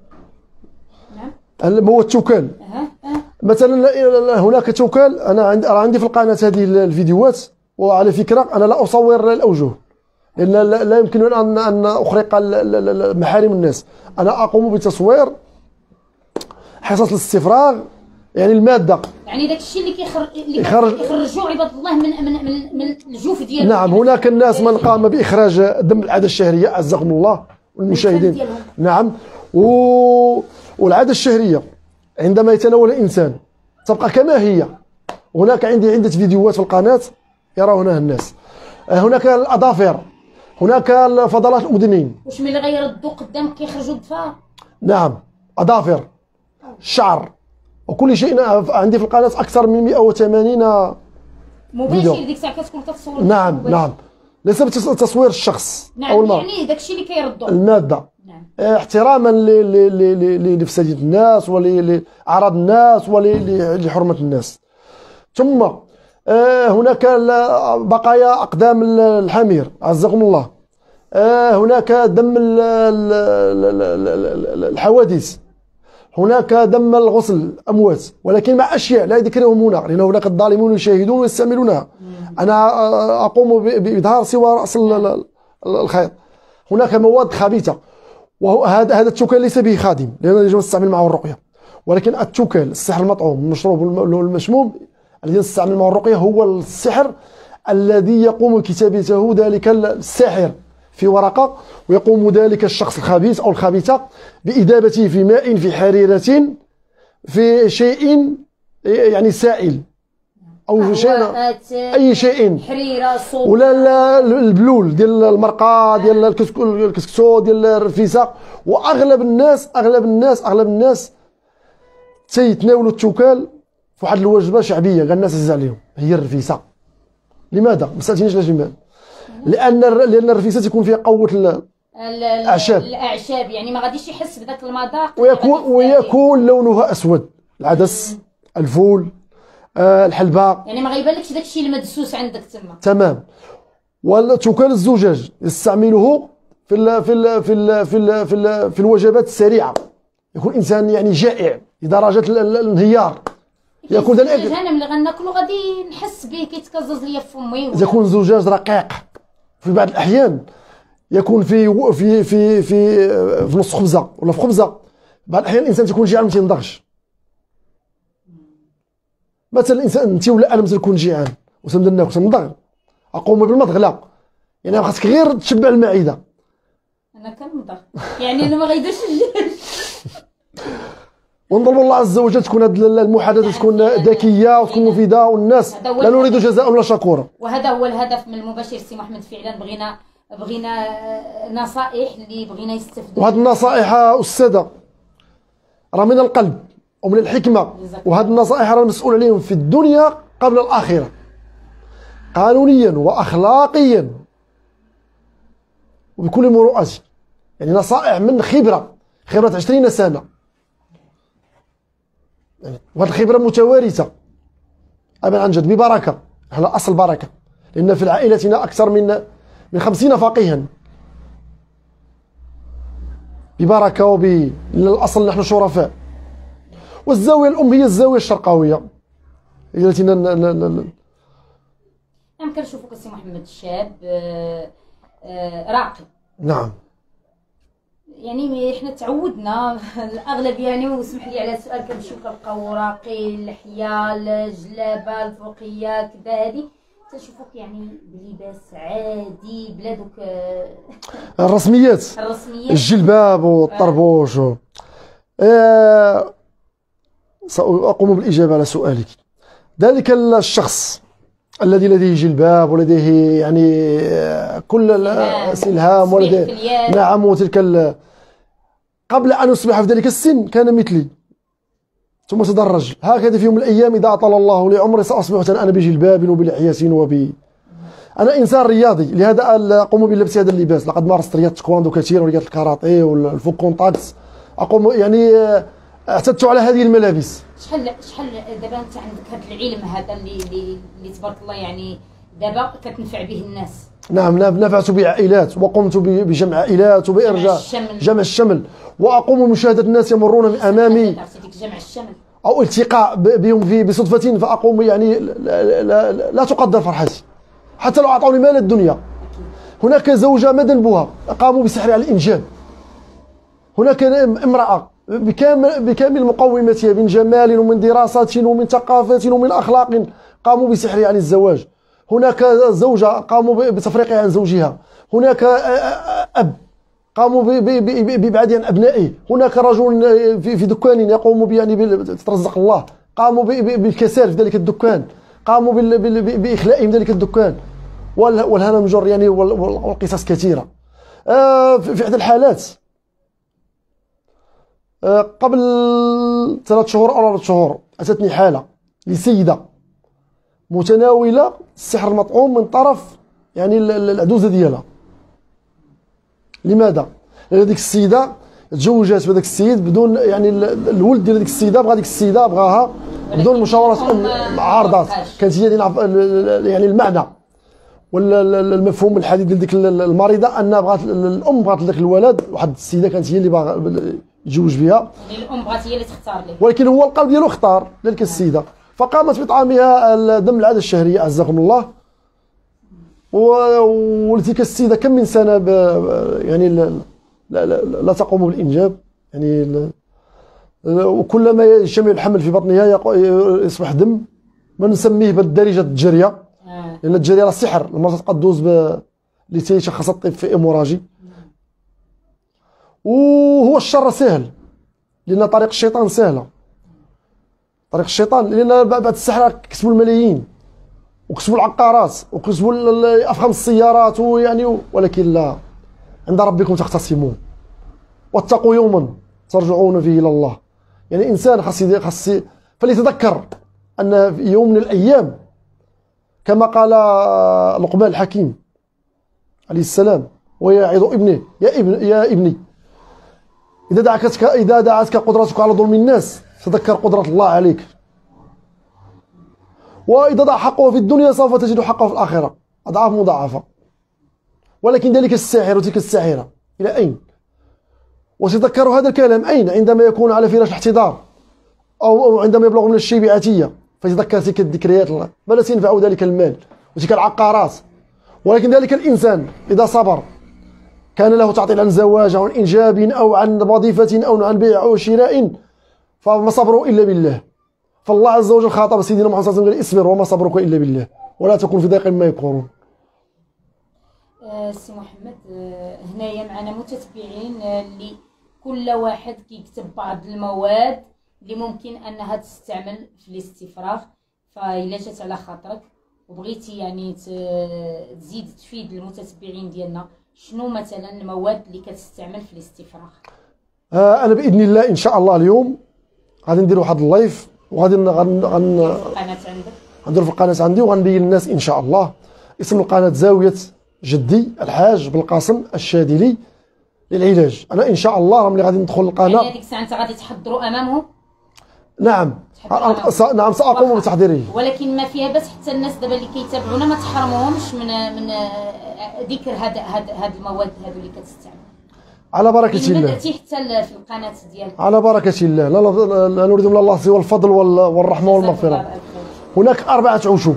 نعم مواد التوكال. أه. أه. مثلا هناك توكال، انا عندي عندي في القناه هذه الفيديوهات وعلى فكرة أنا لا أصور الأوجه، لأن لا, لا يمكن أن أن أخرق محارم الناس. أنا أقوم بتصوير حصص الاستفراغ، يعني المادة، يعني داك الشيء اللي كيخرج اللي كيخرجوا عباد الله من من من, من الجوف ديالهم. نعم، هناك الناس من قام بإخراج دم العادة الشهرية أعزكم الله والمشاهدين. نعم، و... والعادة الشهرية عندما يتناول الإنسان تبقى كما هي. هناك عندي عدة فيديوهات في القناة يرونها الناس. هناك الأظافر، هناك فضلات الأذنين. واش ملي غير الضو قدامك كيخرجوا الضفار؟ نعم، أظافر، الشعر، وكل شيء. عندي في القناة أكثر من مئة وثمانين مباشر. ديك الساعة كتكون كتصور. نعم مباشر. نعم، ليس بتصوير الشخص. نعم، أول مرة. يعني داك الشيء اللي كيردوا المادة. نعم. احتراما لنفسية الناس ولأعراض الناس ولحرمة الناس. ثم هناك بقايا أقدام الحمير عزكم الله. هناك دم الحوادث، هناك دم الغسل الأموات، ولكن مع أشياء لا ذكرهم هنا، لأن هناك الظالمون يشاهدون ويستعملونها. أنا أقوم بإظهار سوى رأس الخيط. هناك مواد خبيثة، وهذا هذا التوكل ليس به خادم، لأنه يجب أن نستعمل معه الرقية. ولكن التوكل، السحر المطعوم المشروب والمشموم الذي نستعمل معه الرقية، هو السحر الذي يقوم بكتابته ذلك الساحر في ورقة، ويقوم ذلك الشخص الخبيث أو الخبيثة بإذابته في ماء، في حريرة، في شيء يعني سائل أو شيء، أي شيء، حريرة، صوت، ولا البلول ديال المرقة، ديال الكسكسو، ديال الرفيسة. وأغلب الناس أغلب الناس أغلب الناس تيتناولوا التوكال في واحد الوجبة شعبية، كاع الناس عزيز عليهم، هي الرفيسة. لماذا؟ ما سألتنيش علاش. لماذا؟ لأن لأن الرفيسة تكون فيها قوة الأعشاب. الأعشاب يعني ما غاديش يحس بذاك المذاق، ويكون ويكون لونها أسود. العدس، الفول، آه الحلبة، يعني ما غيبانلكش داك الشيء المدسوس عندك تما. تمام. والتوكال الزجاج يستعمله في ال في ال في ال في ال في, ال في الوجبات السريعة. يكون إنسان يعني جائع لدرجة الانهيار، يكون الزجاج انا ملي غناكلو غادي نحس به كيتكزز ليا في فمي. يكون زجاج رقيق. في بعض الأحيان يكون في في في في في نص خبزة ولا في خبزة. بعض الأحيان الإنسان تيكون جيعان ما تينضغش. مثلا الإنسان أنت ولا أنا مثلا نكون جيعان وتنبدا ناكل تنضغ، أقوم بالمضغ لا، يعني خاصك غير تشبع المعدة. أنا كنضغ يعني أنا ما غيديرش ونطلب الله عز وجل تكون هذه المحادثة تكون ذكية وتكون مفيدة، والناس لا نريد جزاء ولا شكورا. وهذا هو الهدف من المباشر سي محمد. فعلا بغينا بغينا نصائح اللي بغينا يستفدوا. وهذه النصائح أستاذة راه من القلب ومن الحكمة، وهذه النصائح راه مسؤول عليهم في الدنيا قبل الآخرة، قانونيا وأخلاقيا وبكل مروءة. يعني نصائح من خبرة خبرة عشرين سنة، يعني وهذه الخبرة متوارثة أبدا عن جد ببركة. احنا أصل بركة، لأن في عائلتنا أكثر من من خمسين فقيها ببركة وب الأصل نحن شرفاء. والزاوية الأم هي الزاوية الشرقاوية التي نعم كنشوفوك سي محمد شاب راقي. نعم، يعني احنا تعودنا الاغلب يعني، واسمح لي على السؤال، كنمشيو كنلقاو راقي اللحيه الجلابه الفوقيه كذا، هذه تنشوفوك يعني بلباس عادي بلا دوك الرسميات الرسميات الجلباب والطربوش. و... آه... سأقوم بالإجابة على سؤالك. ذلك الشخص الذي لديه جلباب ولديه يعني كل السلهام ولديه نعم وتلك ال... قبل أن يصبح في ذلك السن كان مثلي ثم تدرج. هكذا في يوم من الأيام إذا أطال الله لي عمري سأصبح أنا بجلباب وبلحية وب أنا إنسان رياضي، لهذا أقوم بلبس هذا اللباس. لقد مارست رياضة التايكوندو كثيرا ورياضة الكاراتيه والفوك كونتاكس. أقوم يعني اعتدت على هذه الملابس. شحال شحال دابا انت عندك هذا العلم هذا اللي اللي, اللي تبارك الله يعني دابا كتنفع به الناس؟ نعم، نفعت بعائلات وقمت بجمع عائلات وبإرجاع جمع الشمل، وأقوم بمشاهدة الناس يمرون من أمامي جمع الشمل أو التقاء بهم بصدفة، فأقوم يعني لا, لا, لا, لا تقدر فرحتي. حتى لو اعطوني مال الدنيا. هناك زوجه ما ذنبها قاموا بسحر على الانجاب. هناك امراه بكامل بكامل مقوماتها من جمال ومن دراسة ومن ثقافة ومن أخلاق قاموا بسحر عن الزواج. هناك زوجة قاموا بتفريقها عن زوجها. هناك أب قاموا بإبعاده عن أبنائه. هناك رجل في دكان يقوم يعني ترزق الله قاموا بالكساد في ذلك الدكان، قاموا بإخلائهم ذلك الدكان، والهمجر يعني والقصص كثيرة. في إحدى الحالات قبل ثلاث شهور أو أربع شهور أتتني حالة لسيدة متناولة السحر المطعوم من طرف يعني العدوزة ديالها. لماذا؟ لأن ديك السيدة تزوجات بهذاك السيد بدون يعني الولد ديال ديك السيدة بغى ديك السيدة بغاها بدون مشاورة عارضات. كانت هي يعني المعنى ولا المفهوم الحديث ديال ديك المريضة أنها بغات الأم بغات لذاك الولد، واحد السيدة كانت هي اللي باغا يتزوج بها، يعني الام بغات هي اللي تختار ليه، ولكن هو القلب ديالو اختار لذلك السيده. فقامت بطعامها دم العاده الشهريه اعزكم الله، ولتلك السيده كم من سنه ب يعني لا, لا, لا, لا تقوم بالانجاب يعني، وكلما يجتمع الحمل في بطنها يصبح دم، ما نسميه بالدارجه الجاريه، لان الجاريه راه سحر، المراه تبقى تدوز اللي تيشخص الطب في ايموراجي. وهو الشر سهل لان طريق الشيطان سهله، طريق الشيطان لان بعد السحر كسبوا الملايين وكسبوا العقارات وكسبوا افخم السيارات ويعني، ولكن لا، عند ربكم تختصمون واتقوا يوما ترجعون فيه الى الله. يعني الانسان خاص خاص فليتذكر ان في يوم من الايام كما قال لقمان الحكيم عليه السلام ويعظ ابنه يا ابن يا ابني إذا دعتك إذا دعتك قدرتك على ظلم الناس تذكر قدرة الله عليك، وإذا ضاع حقه في الدنيا سوف تجد حقه في الآخرة أضعاف مضاعفة. ولكن ذلك الساحر وتلك الساحرة إلى أين؟ وتذكر هذا الكلام أين؟ عندما يكون على فراش الاحتضار أو عندما يبلغ من الشيبعتية، فيتذكر تلك الذكريات ما لا تنفع ذلك المال وتلك العقارات. ولكن ذلك الإنسان إذا صبر كان له تعطيل عن زواج أو عن إنجاب أو عن وظيفة أو عن بيع أو شراء، فما صبروا إلا بالله. فالله عز وجل خاطب سيدنا محمد صلى الله عليه وسلم قال اصبر وما صبرك إلا بالله ولا تكن في ضيق مما يكفرون. سي محمد، هنايا معنا متتبعين اللي كل واحد كيكتب بعض المواد اللي ممكن أنها تستعمل في الاستفراغ، فإلا جات على خاطرك وبغيتي يعني تزيد تفيد المتتبعين ديالنا، شنو مثلا المواد اللي كتستعمل في الاستفراغ؟ آه انا باذن الله ان شاء الله اليوم غادي ندير واحد اللايف وغادي غن غن القناه عندك غندير في القناه عندي وغنبين للناس ان شاء الله. اسم القناه زاويه جدي الحاج بالقاسم الشاذلي للعلاج. انا ان شاء الله ملي غادي ندخل القناه يعني هذيك الساعه انت غادي تحضروا امامهم؟ نعم نعم ساقوم بتحضيره، ولكن ما فيها بس حتى الناس دابا اللي كيتابعونا ما تحرموهمش من من ذكر هاد هاد هاد المواد هادو اللي كتستعمل على بركه الله. بداتي حتى في القناه ديالك على بركه الله. لا لا, لا نريد من الله سوى الفضل والرحمه والمغفره. هناك اربعه عشوب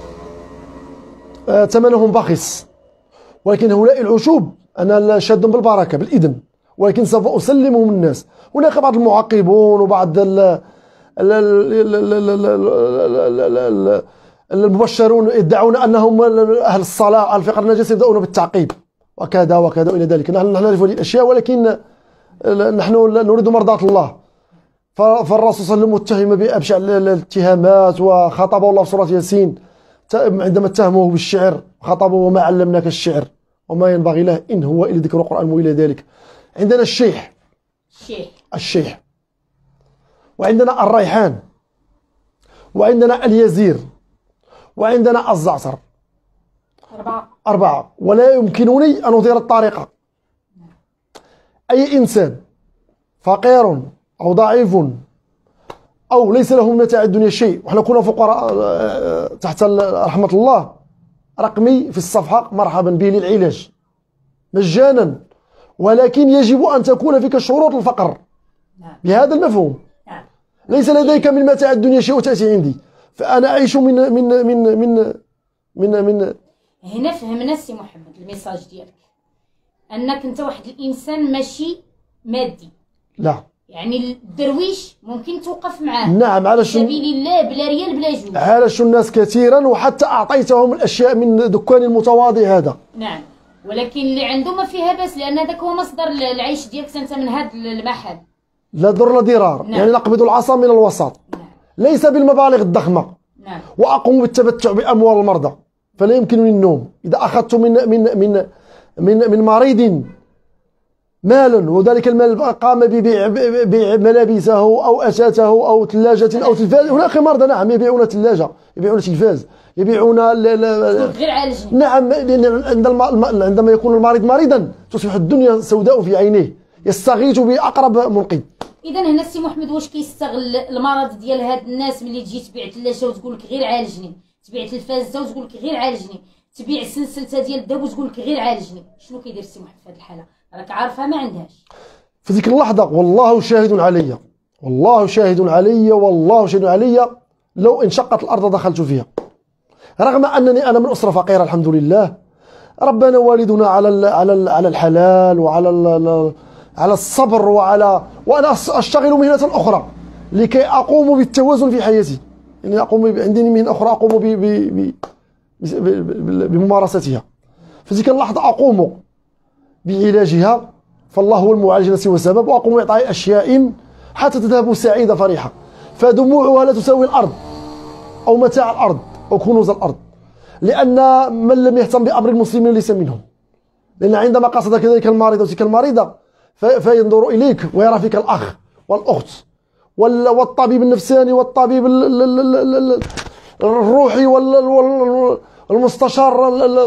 آه ثمنهم بخس، ولكن هؤلاء العشوب انا شاد بالبركه بالاذن، ولكن سوف اسلمهم الناس. هناك بعض المعقبون وبعض ال المبشرون يدعون انهم اهل الصلاه اهل الفقه النجس، يبداون بالتعقيب وكذا وكذا والى ذلك. نحن نعرف هذه الاشياء، ولكن نحن نريد مرضاه الله. فالرسول صلى الله عليه وسلم متهم بابشع الاتهامات، وخاطبه الله في سوره ياسين عندما اتهموه بالشعر، خاطبه وما علمناك الشعر وما ينبغي له ان هو الا ذكر القران والى ذلك. عندنا الشيح الشيح الشيح وعندنا الريحان وعندنا اليزير وعندنا الزعتر. أربعة أربعة ولا يمكنني أن أدير الطريقة. أي إنسان فقير أو ضعيف أو ليس له من متاع الدنيا شيء، وحنا كنا فقراء تحت رحمة الله، رقمي في الصفحة مرحبا به للعلاج مجانا، ولكن يجب أن تكون فيك شروط الفقر بهذا المفهوم. ليس لديك من متاع الدنيا شيء وتأتي عندي، فأنا أعيش من من من من من من هنا فهمنا سي محمد الميساج ديالك انك انت واحد الانسان ماشي مادي. لا يعني الدرويش ممكن توقف معاه. نعم على شو سبيل الله بلا ريال بلا جوج. عالج الناس كثيرا وحتى اعطيتهم الاشياء من دكان المتواضع هذا. نعم ولكن اللي عنده ما فيها باس لان هذاك هو مصدر العيش ديالك انت من هذا المحل. لا ضر لا ضرار. نعم. يعني نقبض العصا من الوسط. نعم. ليس بالمبالغ الضخمه. نعم. واقوم بالتمتع باموال المرضى فلا يمكنني النوم اذا اخذت من من من من من مريض مالا وذلك المال قام ببيع بيع ملابسه او اثاثه او ثلاجه او تلفاز. هناك مرضى نعم يبيعون ثلاجه يبيعون تلفاز يبيعون غير عالجني. نعم عندما يكون المريض مريضا تصبح الدنيا سوداء في عينيه يستغيث باقرب منقذ. اذا هنا السي محمد واش كيستغل المرض ديال هاد الناس ملي تجي تبيع ثلاجه وتقول لك غير عالجني، تبيع تلفازه وتقول لك غير عالجني، تبيع سلسلته ديال الذهب وتقول لك غير عالجني، شنو كيدير السي محمد في هذه الحاله؟ راك عارفها ما عندهاش. في ذيك اللحظه والله شاهد علي والله شاهد علي والله شاهد علي لو انشقت الارض دخلت فيها. رغم انني انا من اسره فقيره الحمد لله، ربنا والدنا على على على الحلال وعلى على الصبر وعلى وانا اشتغل مهنه اخرى لكي اقوم بالتوازن في حياتي. يعني اقوم عندي مهنه اخرى اقوم ب ب بممارستها. في تلك اللحظه اقوم بعلاجها فالله هو المعالج الذي هو السبب، واقوم باعطاء اشياء حتى تذهب سعيده فرحه. فدموعها لا تساوي الارض او متاع الارض او كنوز الارض، لان من لم يهتم بامر المسلمين ليس منهم. لان عندما قصدك ذلك المريض او تلك المريضه فينظر اليك ويرى فيك الاخ والاخت والطبيب النفساني والطبيب الروحي والمستشار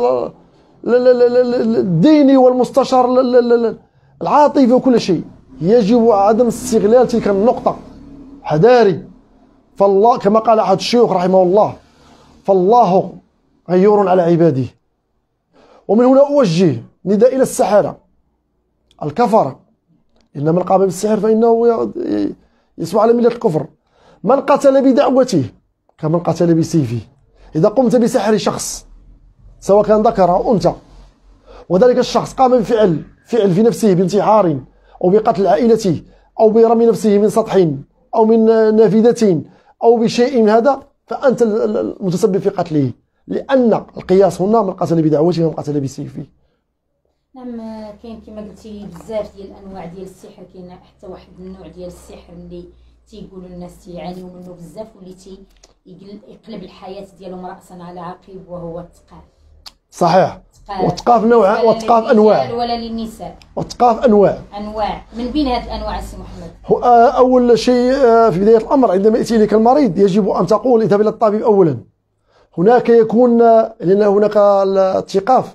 الديني والمستشار العاطفي وكل شيء. يجب عدم استغلال تلك النقطة حذاري. فالله كما قال أحد الشيوخ رحمه الله فالله غيور على عباده. ومن هنا أوجه نداء إلى السحرة الكفرة، إن من قام بالسحر فإنه يسوى على ملة الكفر. من قتل بدعوته كمن قتل بسيفه. إذا قمت بسحر شخص سواء كان ذكر أو أنثى وذلك الشخص قام بفعل فعل في نفسه بانتحار أو بقتل عائلته أو برمي نفسه من سطح أو من نافذة أو بشيء من هذا فأنت المتسبب في قتله، لأن القياس هنا من قتل بدعوته ومن قتل بسيفه. نعم كاين كما قلتي بزاف ديال الانواع ديال السحر. كاين حتى واحد النوع ديال السحر اللي تيقولوا الناس تيعانيو منه بزاف واللي تي يقلب الحياه ديالهم راسا على عقب، وهو التقاف. صحيح. والتقاف نوع والتقاف انواع ولا للنساء. والتقاف انواع انواع من بين هذه الانواع السي محمد. اول شيء في بدايه الامر عندما ياتي لك المريض يجب ان تقول اذهب الى الطبيب اولا. هناك يكون لان هناك التقاف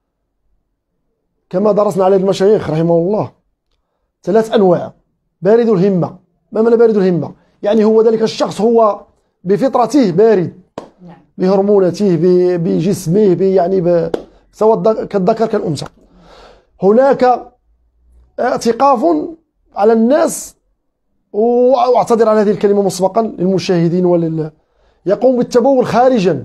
كما درسنا على المشايخ رحمه الله ثلاث انواع. بارد الهمه. ما معنى بارد الهمه؟ يعني هو ذلك الشخص هو بفطرته بارد، نعم، بهرموناته بجسمه يعني سواء كالذكر كالانثى. هناك اعتقاف على الناس، واعتذر على هذه الكلمه مسبقا للمشاهدين ولل يقوم بالتبول خارجا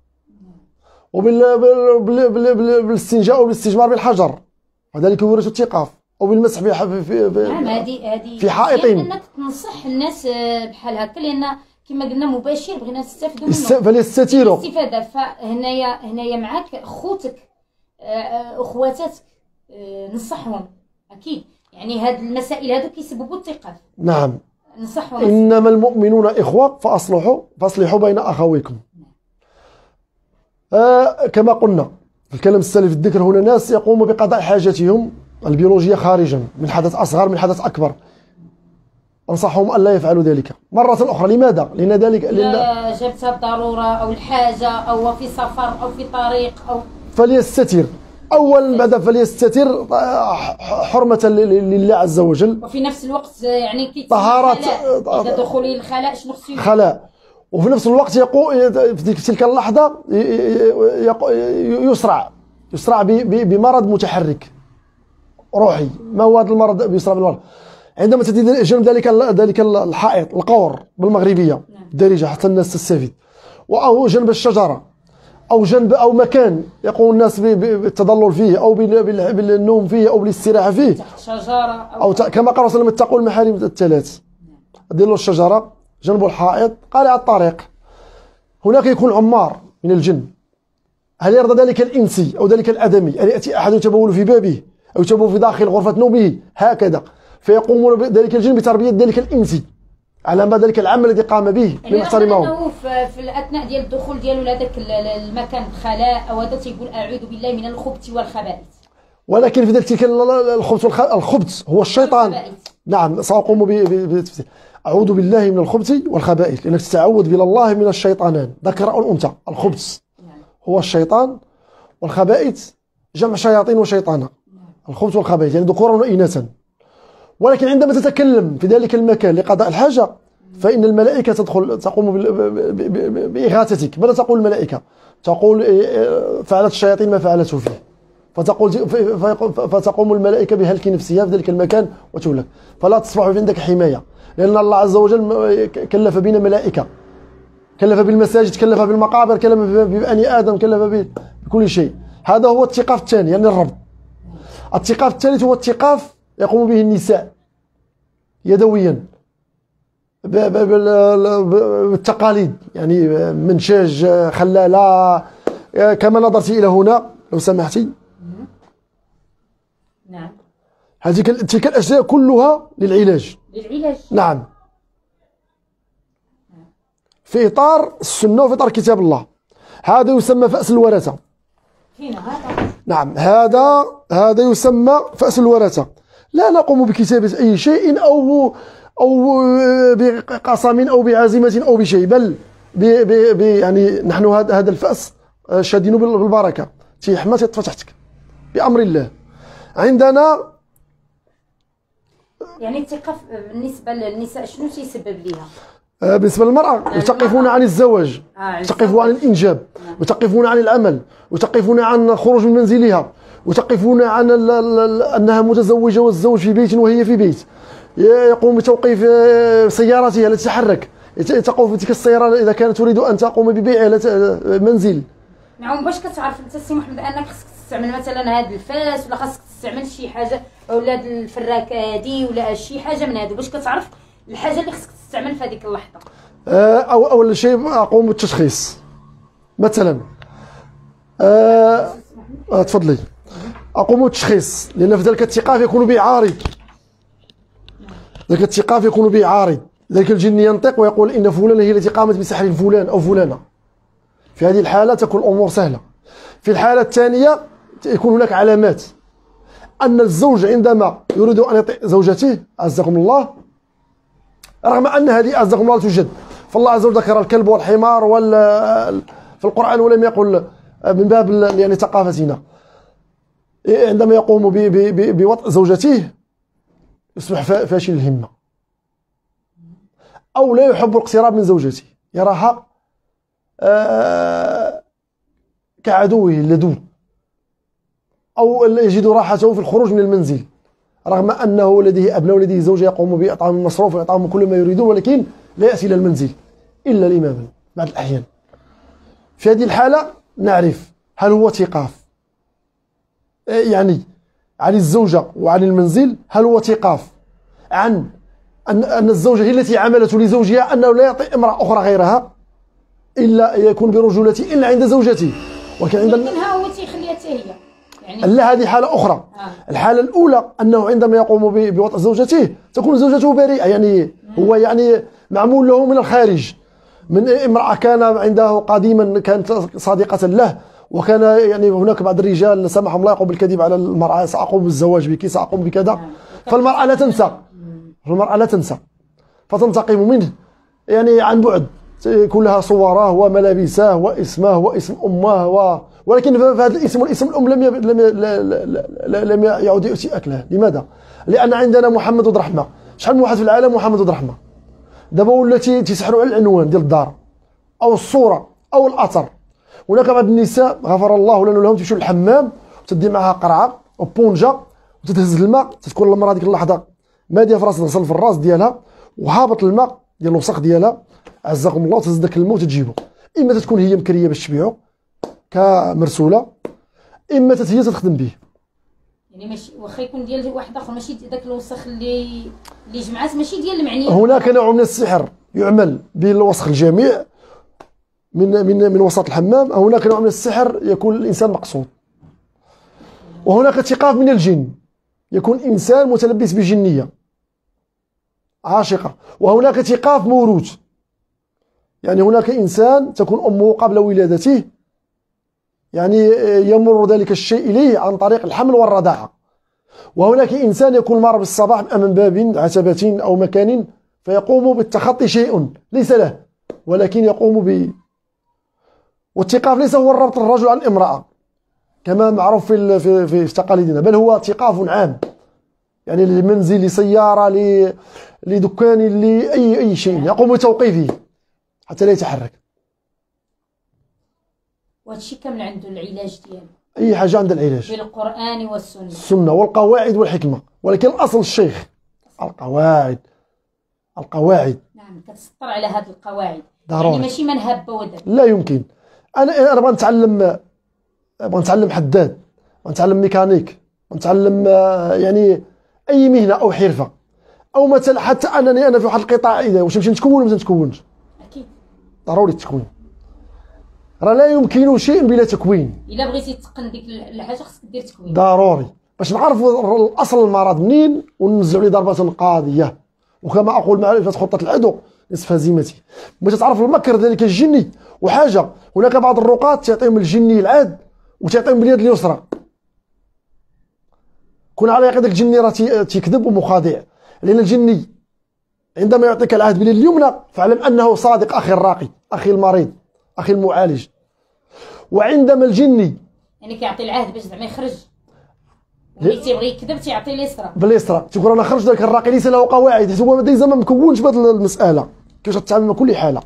وبالاستنجاء وبالاستجمار بالحجر، وذلك يورث التقاف، او بالمسح في في نعم هذه هذه في حائط. انك تنصح الناس بحال هكا لان كما قلنا مباشر بغينا نستافدوا منه فليستثيروا الاستفاده. فهنايا هنايا معاك خوتك اخواتك نصحهم اكيد، يعني هاد المسائل هادو كيسببوا التقاف. نعم نصحهم. انما المؤمنون اخوه فاصلحوا فاصلحوا بين اخويكم. آه كما قلنا في الكلام السالف الذكر هنا ناس يقوموا بقضاء حاجتهم البيولوجيه خارجا من حدث اصغر من حدث اكبر. انصحهم ان لا يفعلوا ذلك مره اخرى. لماذا؟ لان ذلك لان جابتها بالضروره او الحاجه او في سفر او في طريق او فليستتر اولا، بعد فليستتر حرمه لله عز وجل، وفي نفس الوقت يعني طهاره اذا دخولي الخلاء شنو خصو خلاء، وفي نفس الوقت يقول في تلك اللحظه يسرع يسرع بمرض متحرك روحي. ما هو هذا المرض بيسرع بالمرض؟ عندما تأتي جنب ذلك ذلك الحائط القور بالمغربيه الدارجه حتى الناس تستفيد، او جنب الشجره او جنب او مكان يقوم الناس بالتظلل فيه او بالنوم فيه او بالاستراحه فيه، تحت شجره او, أو كما قال رسول الله اتقوا المحارم الثلاث، دير له الشجره جنب الحائط قارع الطريق. هناك يكون عمار من الجن، هل يرضى ذلك الانسي او ذلك الادمي ان ياتي احد يتبول في بابه او يتبول في داخل غرفه نومه هكذا، فيقوم ذلك الجن بتربيه ذلك الانسي على ما ذلك العمل الذي قام به لمحترمه. يعني في, في الاثناء ديال الدخول ديالو لهذاك المكان الخلاء او هذا تيقول اعوذ بالله من الخبث والخبائث، ولكن في ذلك تلك الخبث الخبث هو الشيطان. نعم سأقوم بالتفسير. أعوذ بالله من الخبث والخبائث، لأنك تتعوذ بالله الله من الشيطانان ذكر أو أنثى. الخبث هو الشيطان، والخبائث جمع شياطين وشيطانة. الخبث والخبائث يعني ذكورا وإناثا. ولكن عندما تتكلم في ذلك المكان لقضاء الحاجة فإن الملائكة تدخل تقوم بإغاثتك. ماذا تقول الملائكة؟ تقول فعلت الشياطين ما فعلته فيه، فتقول فتقوم الملائكة بهلك نفسها في ذلك المكان وتهلك، فلا تصبح عندك حماية، لأن الله عز وجل كلف بنا ملائكة، كلف بالمساجد، كلف بالمقابر، كلف ببني آدم، كلف بكل شيء. هذا هو التقاف الثاني يعني الربط. التقاف الثالث هو التقاف يقوم به النساء يدويا بالتقاليد، يعني منشاج، خلالة، كما نظرت إلى هنا لو سمحتي. نعم. هذه تلك الأشياء كلها للعلاج. للعلاج. نعم. في إطار السنة وفي إطار كتاب الله. هذا يسمى فأس الورثة. فينا هذا؟ نعم، هذا هذا يسمى فأس الورثة. لا نقوم بكتابة أي شيء أو أو بقسم أو بعزيمة أو بشيء، بل ب ب ب يعني نحن هذا هذا الفأس شادين بالبركة، تيحمى تفتحتك بأمر الله. عندنا يعني الثقة بالنسبة للنساء شنو تيسبب ليها؟ بالنسبة للمرأة يتقفون عن الزواج، يتقفون عن الإنجاب، يتقفون عن العمل، يتقفون عن الخروج من منزلها، يتقفون عن أنها متزوجة والزوج في بيت وهي في بيت، يقوم بتوقيف سيارتها لا تتحرك، تقوم بتلك السيارة إذا كانت تريد أن تقوم ببيع منزل. نعم. باش كتعرف انت السي محمد انك خصك تستعمل مثلا هذا الفاس ولا خاصك تستعمل شي حاجه ولا هاد الفراكه هادي ولا شي حاجه من هادو باش كتعرف الحاجه اللي خصك تستعمل في هذيك اللحظه؟ أو أول شيء أقوم بالتشخيص مثلا. أه تفضلي. أقوم بالتشخيص لأن في ذلك الثقاف يكون به عارض، ذلك الثقاف يكون به عارض، ذلك الجن ينطق ويقول إن فلانة هي التي قامت بسحر فلان أو فلانة. في هذه الحالة تكون الأمور سهلة. في الحالة الثانية يكون هناك علامات أن الزوج عندما يريد أن يطيع زوجته عزكم الله، رغم أن هذه عزكم الله لا توجد، فالله عز وجل ذكر الكلب والحمار وال في القرآن ولم يقل من باب يعني ثقافتنا. عندما يقوم بوطء زوجته يصبح فاشل الهمة، أو لا يحب الاقتراب من زوجته، يراها آه كعدوه اللدود، أو يجد راحته في الخروج من المنزل رغم أنه لديه أبناء ولديه زوجة يقوم بإطعام المصروف وإطعام كل ما يريدون، ولكن لا يأتي إلى المنزل إلا الإمام بعض الأحيان. في هذه الحالة نعرف هل هو ثقاف يعني عن الزوجة وعن المنزل، هل هو ثقاف عن أن أن الزوجة هي التي عملت لزوجها أنه لا يعطي امرأة أخرى غيرها إلا يكون برجولته إلا عند زوجته، ولكن عند منها هو تيخليها حتى هي يعني. لا، هذه حالة أخرى. آه. الحالة الأولى أنه عندما يقوم بوطء زوجته تكون زوجته بريئة، يعني مم. هو يعني معمول له من الخارج، من امرأة كان عنده قديما كانت صديقة له، وكان يعني هناك بعض الرجال سمحهم الله يقوم بالكذب على المرأة، سأقوم بالزواج بك، سأقوم بكذا. آه. فالمرأة لا تنسى، المرأة لا تنسى فتنتقم منه يعني عن بعد، يكون لها صوره وملابسه واسمه واسم امه و... ولكن في هذا الاسم والاسم الام لم ي... لم ي... لم يعود يؤتي اكله. لماذا؟ لان عندنا محمد ود رحمه. شحال من واحد في العالم محمد ود رحمه دابا ولاتي تيسحروا على العنوان ديال الدار او الصوره او الاثر. هناك بعض النساء غفر الله لنا لهم تمشيو للحمام وتدي معها قرعه وبونجا وتتهز الماء، تكون المراه ديك اللحظه ماديه في راسها تغسل في الراس ديالها وهابط الماء ديال الوسخ ديالها عزكم الله، تهز داك الماء وتجيبو، اما تكون هي مكريه باش تبيعو كمرسوله، اما هي تخدم به. يعني ماشي واخا يكون ديال واحد اخر، ماشي داك الوسخ اللي اللي جمعات، ماشي ديال المعنيه. هناك نوع من السحر يعمل بالوسخ الجميع من من من وسط الحمام، هناك نوع من السحر يكون الانسان مقصود. وهناك ثقاف من الجن، يكون انسان متلبس بجنيه عاشقه. وهناك ثقاف موروث، يعني هناك انسان تكون امه قبل ولادته يعني يمر ذلك الشيء اليه عن طريق الحمل والرضاعه. وهناك انسان يكون مر بالصباح امام باب عتبه او مكان فيقوم بالتخطي شيء ليس له، ولكن يقوم ب والثقاف ليس هو الربط الرجل عن امراه كما معروف في في في تقاليدنا، بل هو ثقاف عام، يعني لمنزل، لسياره، لدكان، لاي اي شيء يقوم بتوقيفه حتى لا يتحرك. وهادشي كامل عنده العلاج ديالو، اي حاجه عند العلاج بالقران والسنه، السنه والقواعد والحكمه. ولكن الاصل الشيخ القواعد القواعد نعم، كتسطر على هذه القواعد ضروري. يعني ماشي من هب ودب. لا يمكن. انا انا بغا نتعلم بغا نتعلم حداد، بغا نتعلم ميكانيك، نتعلم يعني اي مهنه او حرفه، او مثلا حتى انني انا في واحد القطاع اذا واش نمشي نتكون ولا ما نتكونش. اكيد ضروري التكوين، راه لا يمكن شيء بلا تكوين. الا بغيتي تتقن ديك الحاجه خصك دير تكوين ضروري باش نعرفوا الاصل المرض منين وننزلوا عليه ضربه قاضيه. وكما اقول معرفه خطه العدو نصف هزيمتي. باش تعرف المكر ذلك الجني. وحاجه هناك بعض الرقاة تعطيهم الجني العاد وتعطيهم باليد اليسرى، كون على يقين داك الجني راه تيكذب ومخادع، لان الجني عندما يعطيك العهد باليد اليمنى فاعلم انه صادق اخي الراقي، اخي المريض، اخي المعالج. وعندما الجني يعني كيعطي العهد باش زعما يخرج، واللي تيبغي يكذب تيعطي اليسرى باليسرى، تيقول انا خرج ذاك الراقي ليس له قواعد، هو ديزا ما مكونش بهذه المساله كيفاش تتعامل مع كل حاله.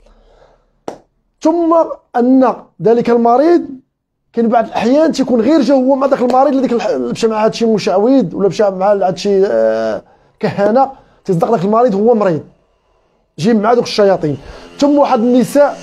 ثم ان ذلك المريض كاين بعض الاحيان تيكون غير جا هو مع ذاك المريض اللي ديك مشى مع هذا شي مشعوذ ولا مشى مع هذا شي كهانه، تصدق ذاك المريض هو مريض جي مع دوك الشياطين. ثم واحد النساء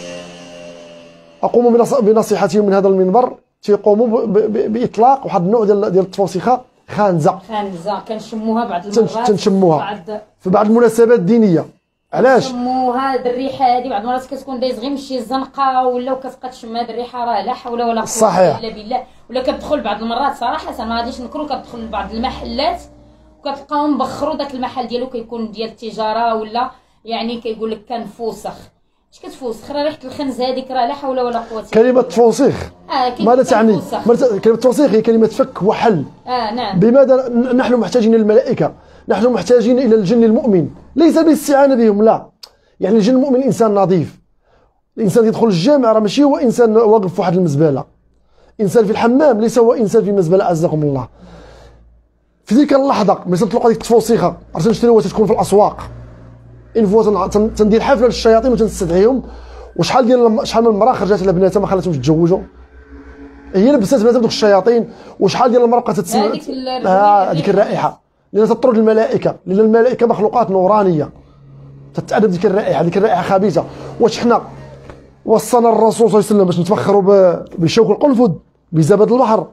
اقوم بنصيحتهم من هذا المنبر تيقوموا باطلاق واحد النوع ديال ديال التفوسخه خانزه خانزه كنشموها بعض المرات، تنشموها في بعض المناسبات الدينيه. علاش شموها هاد الريحه هادي بعض المرات كتكون دايز غير من شي زنقه ولا وكتبقى تشم هاد الريحه، راه لا حول ولا قوه صحيح. الا بالله. ولا كتدخل بعض المرات صراحه ما غاديش نكرو، كتدخل لبعض المحلات وكتلقاهم مبخروا داك المحل ديالو كيكون ديال التجاره ولا يعني كيقول لك كنفوسخ. اش كتفوسخ؟ راه ريحه الخنز هذيك راه لا حول ولا قوه. كلمه تفوسخ آه ماذا تعني؟ كلمه تفوسخ هي كلمه فك وحل. اه نعم. بماذا نحن محتاجين للملائكه؟ نحن محتاجين الى الجن المؤمن، ليس بالاستعانه بهم، لا. يعني الجن المؤمن انسان نظيف، الانسان يدخل الجامع راه ماشي هو انسان واقف في واحد المزبله، انسان في الحمام ليس هو انسان في مزبله عزكم الله. في تلك اللحظه ملي تطلقوا هذيك التفوسخه عرفتوا نشريوها تكون في الاسواق، ان فوا تندير حفله للشياطين وتنستدعيهم. وشحال ديال شحال من المراه خرجت على بناتها ما خلاتهمش يتزوجوا، هي لبست بناتها بدوك الشياطين. وشحال ديال المراه بقات تتسمع هذيك الرائحه لان تطرد الملائكه، لان الملائكه مخلوقات نورانيه تتأدب ديك الرائحه، ديك الرائحه خبيثه. واش حنا وصلنا الرسول صلى الله عليه وسلم باش نتفخروا بشوك القنفذ، بزبد البحر،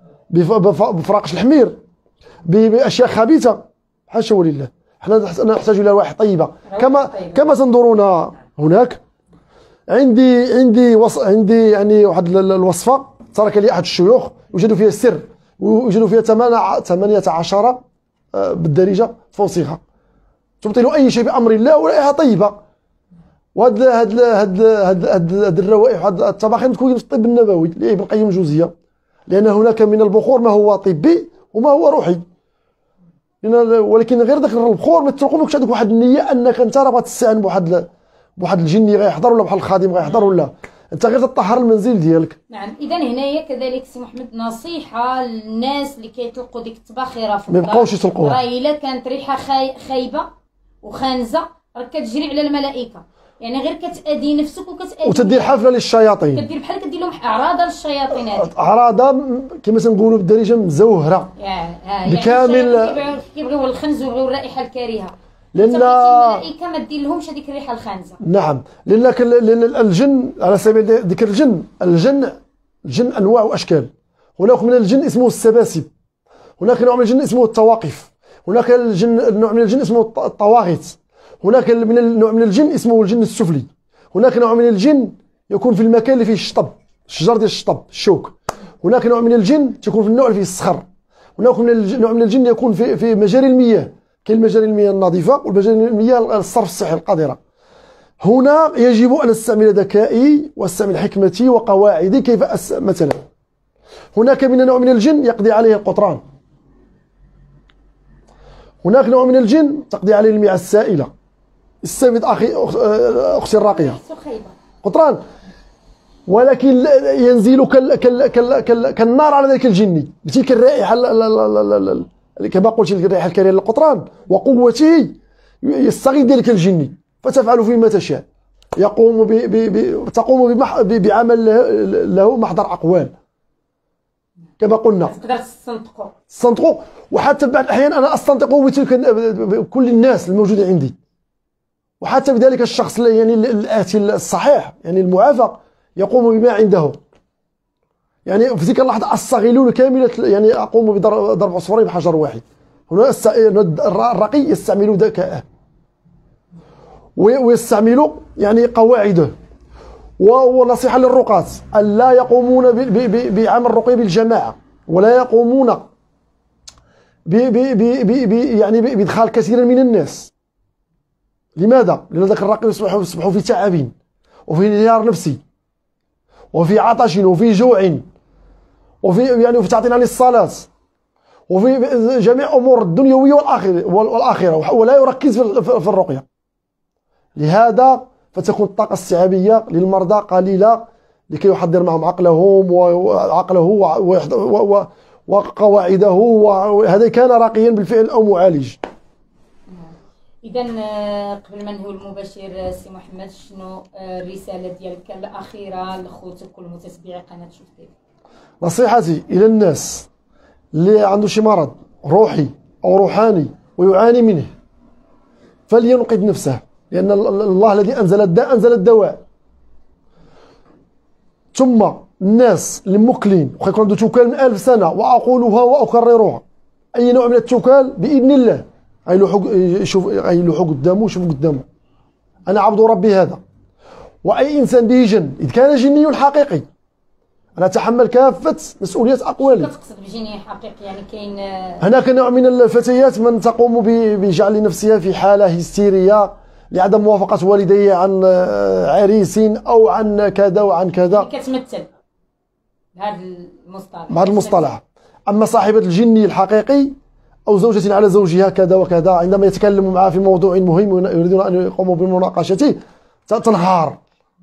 بفراقش الحمير، باشياء خبيثه؟ حاشا ولله. حنا نحتاج الى رواح طيبه كما كما تنظرون هناك. عندي عندي وص... عندي يعني واحد الوصفه ترك لي احد الشيوخ يوجد فيها السر، ويوجد فيها ثمانية عشر بالدارجه تفوسخه، تبطل اي شيء بامر الله ورائحه طيبه. وهاد هاد هاد هاد هاد الروائح هاد الطباخين تكون في الطب النبوي لابن القيم الجوزيه، لان هناك من البخور ما هو طبي وما هو روحي. ولكن غير داك البخور ما تلقوش عندك واحد النيه انك انت راه غتستعن بواحد بواحد الجني غيحضر ولا بحال الخادم غيحضر، ولا انت غير تطهر المنزل ديالك. نعم. اذا هنايا كذلك سي محمد نصيحه للناس اللي كيطلقوا ديك الطباخيره في ما يبقاوش يطلقوها. راه الا كانت ريحه خاي... خايبه وخانزه راه كتجري على الملائكه، يعني غير كتأذي نفسك وكتأذي وتدير حفله للشياطين، كدير بحال كدير لهم اعراض للشياطين هذيك، اعراض كما تنقولوا بالدارجه مزوهره بكامل. كيبغيو الخنز ويبغيو الرائحه الكريهه، لان الملائكه ما دير لهمش هذيك الريحه الخانزه. نعم، لان لان الجن على سبيل ذكر الجن، الجن الجن أنواع وأشكال. هناك من الجن اسمه السباسب، هناك نوع من الجن اسمه التواقف، هناك الجن نوع من الجن اسمه الطواغيت، هناك من النوع من الجن اسمه الجن السفلي، هناك نوع من الجن يكون في المكان اللي فيه الشطب، الشجر ديال الشطب الشوك، هناك نوع من الجن تكون في النوع اللي فيه الصخر، هناك من نوع من الجن يكون في في مجاري المياه، كاين مجاري المياه النظيفه والمجاري المياه الصرف الصحي القذره. هنا يجب ان استعمل ذكائي واستعمل حكمتي وقواعدي كيف أس... مثلا هناك من نوع من الجن يقضي عليه القطران، هناك نوع من الجن تقضي عليه المياه السائله. استمد اخي اختي الراقيه قطران، ولكن ينزل كال كال كال كال كالنار على ذلك الجني بتلك الرائحه كما قلت لك الرائحه الكريهه للقطران وقوته، يستغيث ذلك الجني فتفعل فيه ما تشاء. يقوم ب ب تقوم بعمل له محضر اقوال كما قلنا. تقدر تستنطقوا تستنطقوا وحتى بعض الاحيان انا استنطق بتلك كل الناس الموجودين عندي، وحتى بذلك الشخص يعني الآتي الصحيح يعني المعافى يقوم بما عنده. يعني في تلك اللحظة أستغل كاملة، يعني أقوم بضرب عصفورين بحجر واحد. هنا الرقي يستعمل ذكاءه ويستعمل يعني قواعده. ونصيحة للرقاة ألا يقومون بعمل الرقي بالجماعة، ولا يقومون ب يعني بإدخال كثير من الناس. لماذا؟ لأن ذاك الرقي يصبح في تعب وفي انهيار نفسي وفي عطش وفي جوع وفي يعني وفي تعطيل عن الصلاة وفي جميع أمور الدنيوية والآخرة، ولا يركز في الرقية. لهذا فتكون الطاقة الاستيعابية للمرضى قليلة لكي يحضر معهم عقلهم وعقله وقواعده، وهذا كان راقيا بالفعل أو معالج. إذا قبل ما ننهيو المباشر سي محمد، شنو الرسالة ديالك الأخيرة لخوتك والمتتبعي قناة شوف تيفي؟ نصيحتي إلى الناس اللي عنده شي مرض روحي أو روحاني ويعاني منه فلينقذ نفسه، لأن الله الذي أنزل الداء أنزل الدواء. ثم الناس اللي موكلين وخا يكون عنده توكال من ألف سنة، وأقولها وأكررها، أي نوع من التوكال بإذن الله غيلوحو يشوف غيلوحو قدامه ويشوف قدامه أنا عبد ربي هذا. وأي إنسان به جن إذ كان جني حقيقي أنا أتحمل كافة مسؤولية أقوالي. تقصد بجني حقيقي يعني كاين هناك نوع من الفتيات من تقوم بجعل نفسها في حالة هستيرية لعدم موافقة والديها عن عريس أو عن كذا وعن كذا، كتمثل بهذا المصطلح بهذا المصطلح. أما صاحبة الجني الحقيقي أو زوجة على زوجها كذا وكذا، عندما يتكلم معها في موضوع مهم ويريدون أن يقوموا بمناقشته تنهار.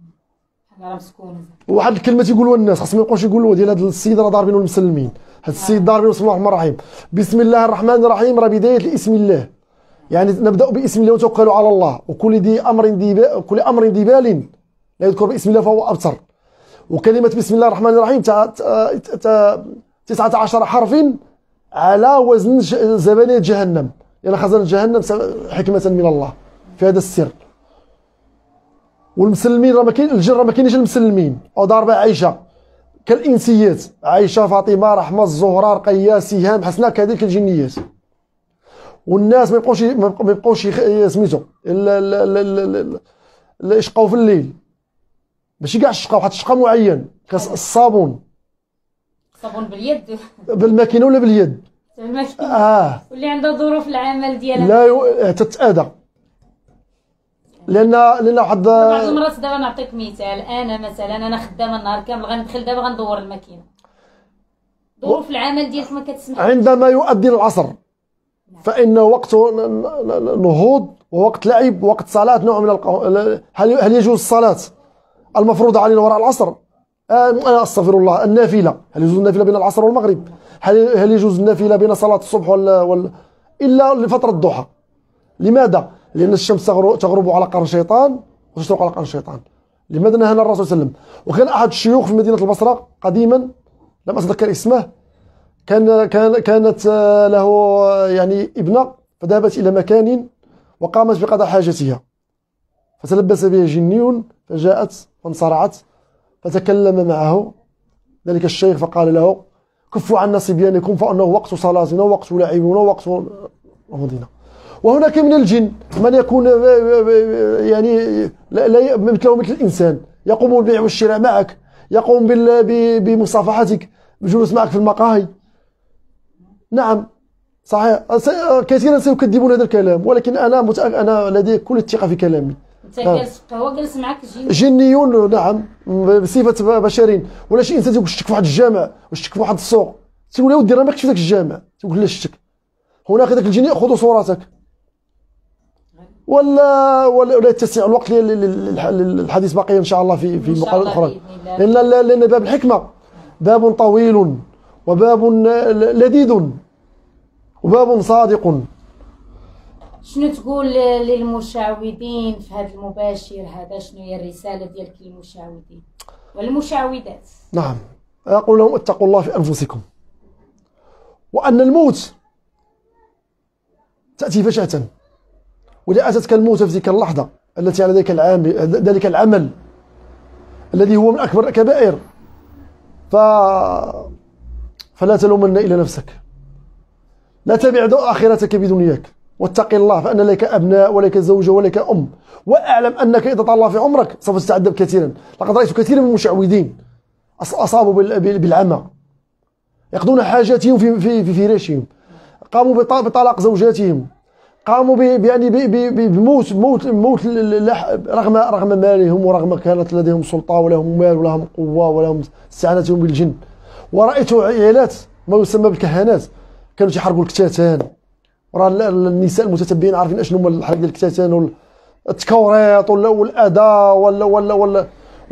واحد الكلمة يقولوها الناس خاصهم يبقاوش يقولوا ديال هذا السيد راه ضاربينه المسلمين، هذا السيد ضاربينه بسم الله الرحمن الرحيم. بسم الله الرحمن الرحيم راه بداية لاسم الله، يعني نبدأ باسم الله وتوكلوا على الله، وكل ذي أمر ذي كل أمر ذي بال لا يذكر باسم الله فهو أبتر. وكلمة بسم الله الرحمن الرحيم تسعة عشر حرف على وزن زبانية جهنم، لأن خزانة جهنم حكمة من الله في هذا السر. والمسلمين راه ما كاين الجن، راه ما كاينش المسلمين. وضاربه عائشة كالإنسيات، عائشة فاطمة رحمة الزهراء رقية سهام حسناء كذلك الجنيات. والناس ما يبقوش ما يبقوش سميتو يشقاو في الليل، ماشي كاع الشقا، واحد الشقا معين كالصابون. صابون باليد بالماكينه ولا باليد؟ بالماكينه. اه واللي عنده ظروف العمل ديالها لا ي... تتأذى، لان لان واحد بعض المرات. دابا نعطيك مثال، انا مثلا انا خدامه النهار كامل غندخل دابا غندور الماكينه، ظروف العمل ديالك ما كتسمح. عندما يؤذن العصر فإن وقت نهوض ووقت لعب ووقت صلاة نوع من القو... هل هل يجوز الصلاة المفروضة علينا وراء العصر؟ أنا أستغفر الله. النافلة، هل يجوز النافلة بين العصر والمغرب؟ هل هل يجوز النافلة بين صلاة الصبح ولا ولا إلا لفترة الضحى؟ لماذا؟ لأن الشمس تغرب على قرن الشيطان وتشرق على قرن الشيطان. لماذا نهانا الرسول صلى الله عليه وسلم؟ وكان أحد الشيوخ في مدينة البصرة قديما لم أتذكر اسمه، كان كان كانت له يعني ابنة فذهبت إلى مكان وقامت بقضاء حاجتها، فتلبس بها جني فجاءت فانصرعت فتكلم معه ذلك الشيخ فقال له كفوا عنا صبيانكم فانه وقت صلاتنا ووقت لعبنا ووقت رمضنا. وهناك من الجن من يكون يعني لا مثله مثل الانسان، يقوم بالبيع والشراء معك، يقوم بمصافحتك، بالجلوس معك في المقاهي. نعم صحيح، كثيرا سيكذبون هذا الكلام، ولكن انا متأكد، انا لدي كل الثقه في كلامي. انت جالس هو جالس معك جن جنيون، نعم بصفه بشرين. ولا شي انسان تيقول شتك في واحد الجامع وشتك في واحد السوق، تقول يا ودي راه ما كنتش في ذاك الجامع، تقول لا شتك هناك ذاك الجن ياخذ صورتك. ولا ولا, ولا يتسع الوقت للحديث باقي ان شاء الله في في مقالات اخرى، لان لان باب الحكمه باب طويل وباب لذيذ وباب صادق. شنو تقول للمشاهدين في هذا المباشر هذا؟ شنو هي الرساله ديالك للمشاهدين والمشاهدات؟ نعم، اقول لهم اتقوا الله في انفسكم، وان الموت تاتي فجأة، وإذا أتتك الموت في تلك اللحظة التي على ذلك العامل ذلك العمل الذي هو من أكبر الكبائر، ف... فلا تلومن إلا نفسك، لا تبع آخرتك بدنياك، واتق الله فأن لك أبناء ولك زوجة ولك أم، وأعلم أنك إذا طال الله في عمرك سوف تتعذب كثيرا. لقد رأيت كثيرا من المشعوذين أصابوا بالعمى، يقضون حاجاتهم في في في فراشهم، قاموا بطلاق زوجاتهم، قاموا يعني بموت موت موت رغم رغم مالهم، ورغم كانت لديهم سلطه ولهم مال ولهم قوه ولهم استعانتهم بالجن. ورأيت عائلات ما يسمى بالكهنات كانوا تيحرقوا الكتاتان، وراه النساء المتتبعين عارفين اشنو هما الحرق ديال الكتاتان والتكوريط والاذى ولا ولا ولا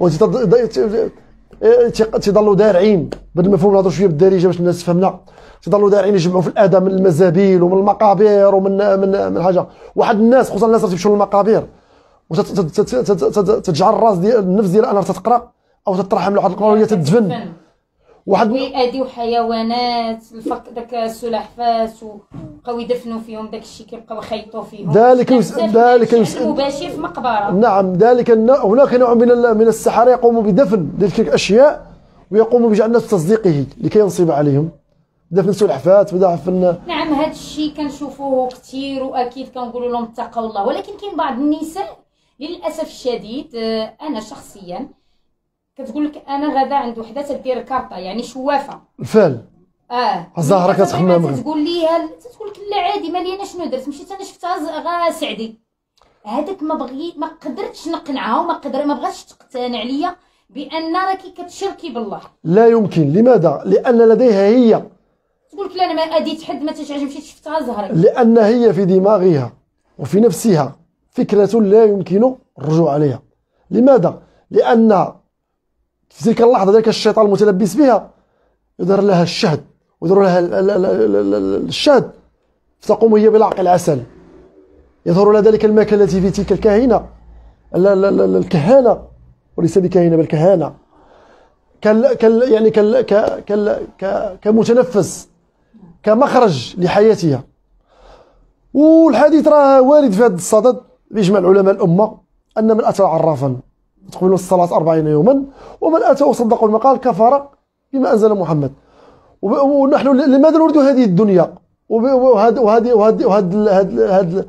تيضلوا دارعين، بدل ما فهموا نهضروا شويه بالدارجه باش الناس تفهمنا، تيضلوا دارعين يجمعوا في الاذى من المزابيل ومن المقابر ومن من من حاجه. واحد الناس خصوصا الناس اللي تمشيو للمقابر وتتجعل الراس ديال النفس ديال انها تتقرا او تترحم لواحد القبر وهي تدفن. واحد ويأذيو حيوانات الفك داك السلحفات وبقاو يدفنوا فيهم داك الشيء، كيبقاو يخيطوا فيهم. ذلك ذلك مباشر في مقبره. نعم، ذلك هناك نوع من من السحره يقوم بدفن تلك الاشياء ويقوم بجعل الناس بتصديقه لكي ينصب عليهم، دفن سلحفات ودفن. نعم، هذا الشيء كنشوفوه كثير، واكيد كنقولوا لهم اتقوا الله. ولكن كاين بعض النساء للاسف الشديد، انا شخصيا كتقول لك انا غدا عند وحده تدير كارطه يعني شوافه الفال، اه الزهره كتخمم، تقول ليها تقول لك لا عادي مالي انا شنو درت، مشيت انا شفتها غا سعدي. هذاك ما بغيت ما قدرتش نقنعها وما قدر ما بغاتش تقتنع ليا بان راكي كتشركي بالله. لا يمكن. لماذا؟ لان لديها هي تقول لك لا انا ما اديت حد ما تشعج مشيت شفتها زهره، لان هي في دماغها وفي نفسها فكره لا يمكن الرجوع عليها. لماذا؟ لان في تلك اللحظه ذلك الشيطان المتلبس بها يظهر لها الشهد ويظهر لها الشهد، فتقوم هي بلعق العسل، يظهر لها ذلك الماكله التي في تلك الكاهنه الكهانه، وليس بكاهنه بل كهانه، كال كال يعني كال كال كمتنفس، كمخرج لحياتها. والحديث راه وارد في هذا الصدد باجماع علماء الامه ان من اتى عرافا تقبل الصلاه أربعين يوما، ومن اتى وصدق المقال كفر بما انزل محمد. ونحن لماذا نريد هذه الدنيا وهذه وهذه وهذه وهذه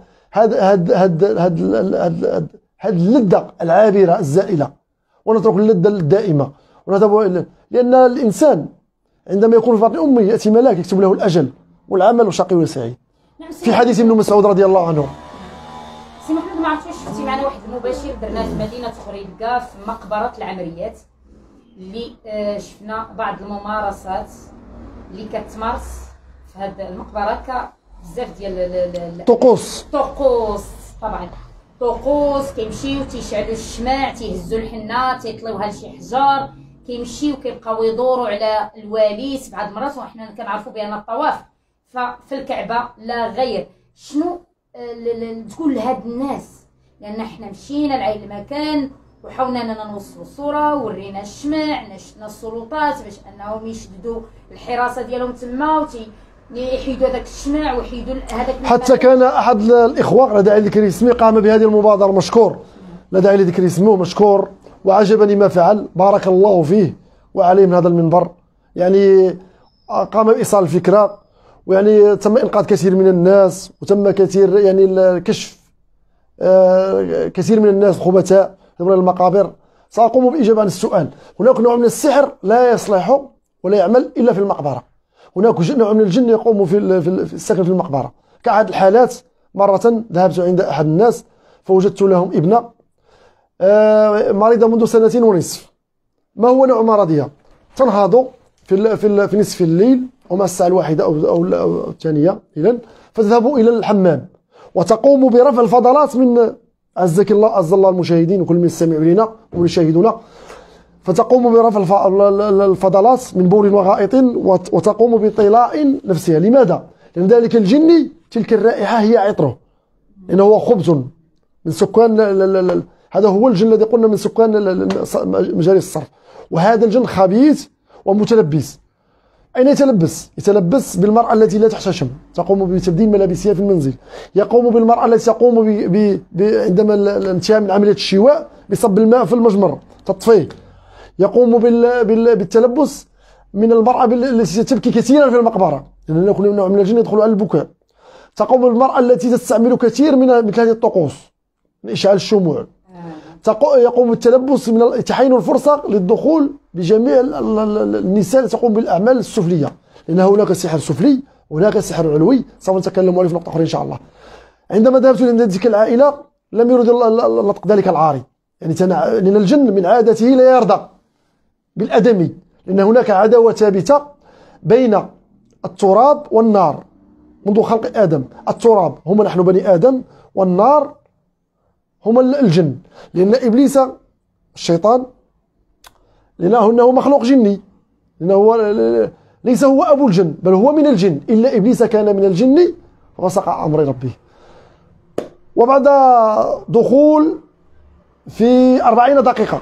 هذه اللذه العابره الزائله، ونترك اللذه الدائمه ونذهب، لان الانسان عندما يكون في بطن امه ياتي ملاك يكتب له الاجل والعمل شقي وسعيد. في حديث ابن مسعود رضي الله عنه. سي محمد، ما عرفتش واش شفتي معنا واحد المباشر درناه في مدينه غريبكا في مقبره العمريات، اللي شفنا بعض الممارسات اللي كتمارس في هذه المقبره، بزاف ديال الطقوس طقوس طبعا طقوس. كيمشيو تيشعلوا الشماع، تيهزوا الحنه، تيطليوها لشي حجار، كيمشيو كيبقاو يدوروا على الواليس بعض المرات، وحنا كنعرفوا بان الطواف ففي الكعبه لا غير. شنو تقول لهاد الناس؟ لان حنا مشينا لعين المكان وحاولنا اننا نوصلوا الصوره، ورينا الشمع، ناشدنا السلطات باش انهم يشددوا الحراسه ديالهم تما ويحيدوا هذاك الشمع ويحيدوا هذاك. حتى كان احد الاخوه لا داعي لذكر اسمه قام بهذه المبادره، مشكور، لا داعي لذكر اسمه، مشكور، وعجبني ما فعل، بارك الله فيه وعليه من هذا المنبر يعني قام بإيصال الفكرة، ويعني تم إنقاذ كثير من الناس، وتم كثير يعني كشف آه كثير من الناس خبثاء من المقابر. سأقوم بالإجابة عن السؤال. هناك نوع من السحر لا يصلح ولا يعمل إلا في المقبرة. هناك نوع من الجن يقوم في في السكن في المقبرة. كأحد الحالات، مرة ذهبت عند أحد الناس فوجدت لهم ابنة آه مريضة منذ سنتين ونصف. ما هو نوع مرضها؟ تنهض في في في نصف الليل ومع الساعة الواحدة أو أو, أو الثانية إذن، فتذهب إلى الحمام وتقوم برفع الفضلات من عزك الله عز الله المشاهدين وكل من يستمعوا لنا ومن يشاهدونا، فتقوم برفع الفضلات من بول وغائط وتقوم بطلاء نفسها. لماذا؟ لأن ذلك الجني تلك الرائحة هي عطره، لأنه هو خبث من سكان، هذا هو الجن الذي قلنا من سكان مجالس الصرف، وهذا الجن خبيث ومتلبس. أين يتلبس؟ يتلبس بالمرأة التي لا تحتشم، تقوم بتبديل ملابسها في المنزل، يقوم بالمرأة التي تقوم ب... ب... ب... عندما الانتهاء من عملية الشواء بصب الماء في المجمر تطفيه، يقوم بال... بال... بالتلبس من المرأة التي تبكي كثيرا في المقبرة، لأن كل نوع من الجن يدخل على البكاء. تقوم بالمرأة التي تستعمل كثير من مثل هذه الطقوس من إشعال الشموع. يقوم بالتلبس من تحين الفرصة للدخول بجميع النساء التي تقوم بالأعمال السفلية، لأن هناك سحر سفلي وهناك سحر علوي، سوف نتكلم عليه في نقطة أخرى إن شاء الله. عندما ذهبت إلى تلك العائلة لم يرد نطق ذلك العاري، يعني لأن الجن من عادته لا يرضى بالأدمي، لأن هناك عداوة ثابتة بين التراب والنار منذ خلق آدم. التراب هم نحن بني آدم، والنار هم الجن، لأن إبليس الشيطان لأنه مخلوق جني، لأنه هو ليس هو أبو الجن بل هو من الجن، إلا إبليس كان من الجن ففسق عن أمر ربه. وبعد دخول في أربعين دقيقة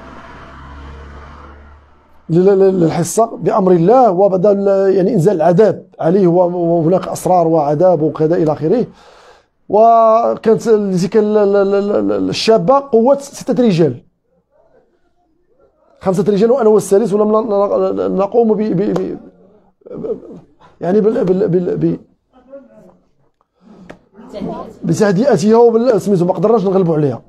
للحصة بأمر الله، وبدأ يعني إنزال العذاب عليه، وهناك أسرار وعذاب وكذا إلى آخره. وكانت تلك الشابة قوة ستة رجال، خمسة رجال وأنا هو السادس، ولم نقوم ب ب يعني بال بال بال بتهدئتها وبالسميتو ما قدرناش نغلبوا عليها.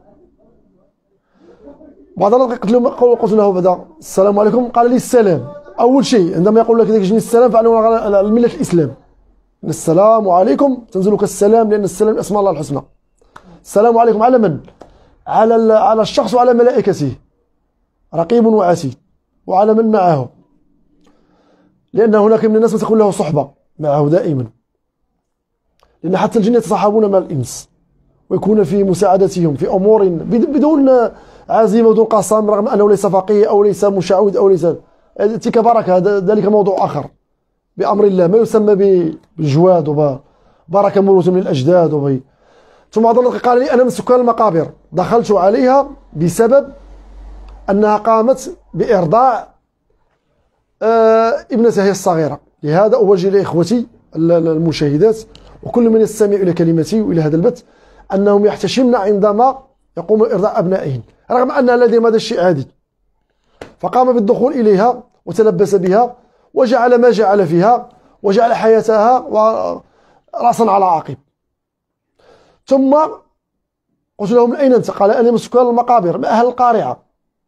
بعد دقيقة قلت له قلت له بعدا السلام عليكم، قال لي السلام. أول شيء عندما يقول لك ذاك الجن السلام فعلوا على ملة الإسلام، السلام عليكم تنزلك السلام، لأن السلام اسم الله الحسنى. السلام عليكم على من؟ على على الشخص وعلى ملائكته، رقيب وعتيد، وعلى من معه، لأن هناك من الناس تكون له صحبة معه دائما، لأن حتى الجن يتصاحبون مع الإنس ويكون في مساعدتهم في أمور بدون عزيمة ودون قسم، رغم أنه ليس فقيه أو ليس مشعوذ أو ليس تلك بركة، ذلك موضوع آخر بأمر الله، ما يسمى بالجواد وبركة موروثة من الأجداد وبي. ثم بعض الناس قال لي أنا من سكان المقابر، دخلت عليها بسبب أنها قامت بإرضاع آه ابنتها هي الصغيرة. لهذا أوجه لإخوتي المشاهدات وكل من يستمع إلى كلمتي وإلى هذا البث أنهم يحتشمن عندما يقوم بإرضاع أبنائهم، رغم أن لديهم هذا الشيء عادي. فقام بالدخول إليها وتلبس بها وجعل ما جعل فيها، وجعل حياتها رأسا على عقب. ثم قلت له من أين أنت؟ قال أنا من سكان المقابر، من أهل القارعة.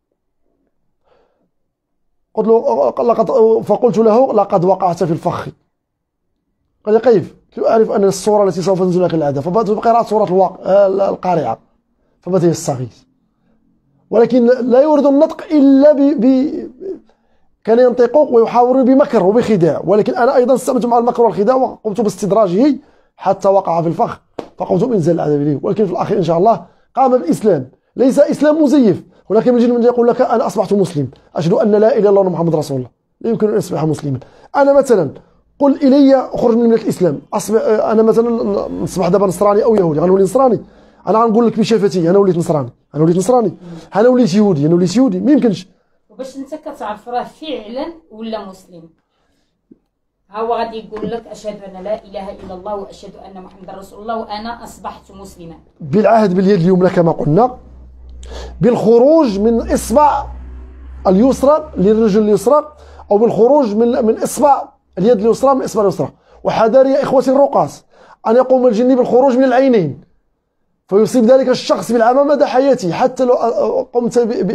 قلت له لقد فقلت له لقد وقعت في الفخ. قال لي كيف؟ قلت له أعرف أن الصورة التي سوف تنزل لك العادة، فبدأت بقراءة سورة الواقع القارعة فبدأ يستغيث، ولكن لا يريد النطق إلا ب... ب... كان ينطق ويحاور بمكر وبخداع، ولكن أنا أيضا استعملت مع المكر والخداع وقمت باستدراجه حتى وقع في الفخ، فقمت بإنزال العذاب إليه. ولكن في الأخير إن شاء الله قام بالإسلام، ليس إسلام مزيف. هناك من الجن من يقول لك أنا أصبحت مسلم، أشهد أن لا إله إلا الله محمد رسول الله، لا يمكن أن أصبح مسلما. أنا مثلا قل إلي أخرج من ملة الإسلام، أصبح أنا مثلا نصبح دابا نصراني أو يهودي، غنولي نصراني، أنا غنقول لك بشفتي أنا وليت نصراني، أنا وليت نصراني، أنا وليت يهودي، أنا وليت يهودي، ما يمكنش. وباش انت كتعرف راه فعلا ولا مسلم، ها هو غادي يقول لك اشهد ان لا اله الا الله واشهد ان محمد رسول الله وانا اصبحت مسلما بالعهد باليد اليمنى كما قلنا، بالخروج من اصبع اليسرى للرجل اليسرى، أو بالخروج من من إصبع اليد اليسرى من إصبع اليسرى. وحذر يا إخوتي الرقاة أن يقوم الجن بالخروج من العينين فيصيب ذلك الشخص بالعمى مدى حياته، حتى لو قمت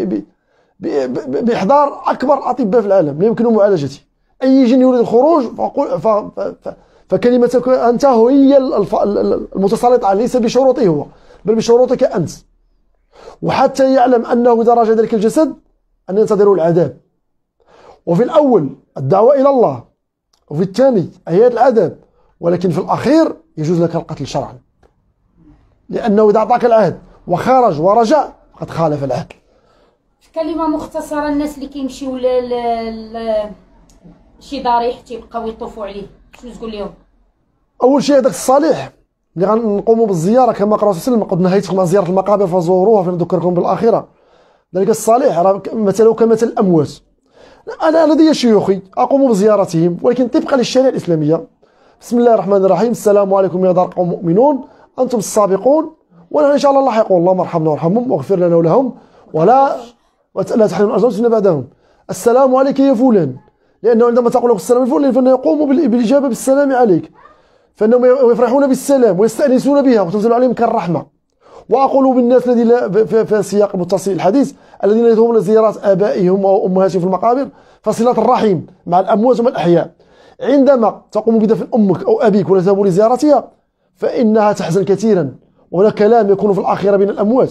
بإحضار أكبر أطباء في العالم لا يمكن معالجته. أي جن يريد الخروج فكلمتك أنت هي المتسلطة عليه، ليس بشروطه هو بل بشروطك أنت. وحتى يعلم أنه إذا راجع ذلك الجسد أن ينتظره العذاب. وفي الأول الدعوة إلى الله، وفي الثاني أيات العذاب، ولكن في الأخير يجوز لك القتل شرعا، لأنه إذا أعطاك العهد وخرج ورجع فقد خالف العهد. كلمة مختصرة، الناس اللي كيمشيو ل شي ضريح تيبقاو يطوفوا عليه، شنو تقول لهم؟ أول شيء هذاك الصالح اللي غنقوموا بالزيارة كما قال الرسول صلى الله عليه وسلم: قد نهيتكم عن زيارة المقابر فزوروها فنذكركم بالآخرة. ذلك الصالح راه مثله كمثل الأموات. أنا لدي شيوخي أقوم بزيارتهم، ولكن طبقا للشريعة الإسلامية. بسم الله الرحمن الرحيم: السلام عليكم يا دار قوم مؤمنون، أنتم السابقون ونحن إن شاء الله لاحقون، اللهم ارحمنا وارحمهم واغفر لنا ولهم ولا لا تحرمنا أجرهم بعدهم. السلام عليك يا فلان، لأنه عندما تقول له السلام عليكم فإنه يقوم بالإجابة بالسلام عليك، فإنهم يفرحون بالسلام ويستأنسون بها وتنزل عليهم كالرحمة. وأقول بالناس الذين في سياق متصل الحديث الذين يذهبون زيارات آبائهم وأمهاتهم في المقابر فصلة الرحم مع الأموات ومع الأحياء، عندما تقوم بدفن أمك أو أبيك ولا تذهب لزيارتها فإنها تحزن كثيرا، وهناك كلام يكون في الآخرة بين الأموات.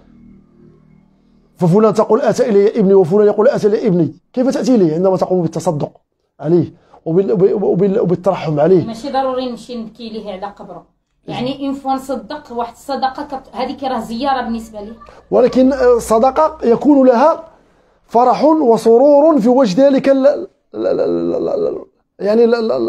ففلان تقول أتى إلي ابني، وفلان يقول أتى إلي ابني. كيف تأتي إليه؟ عندما تقوم بالتصدق عليه وبالترحم عليه. ماشي ضروري نمشي نبكي ليه على قبره، يعني إن فوا نصدق واحد الصدقة هذيك راه زيارة بالنسبة لي، ولكن صدقة يكون لها فرح وسرور في وجه ذلك ال يعني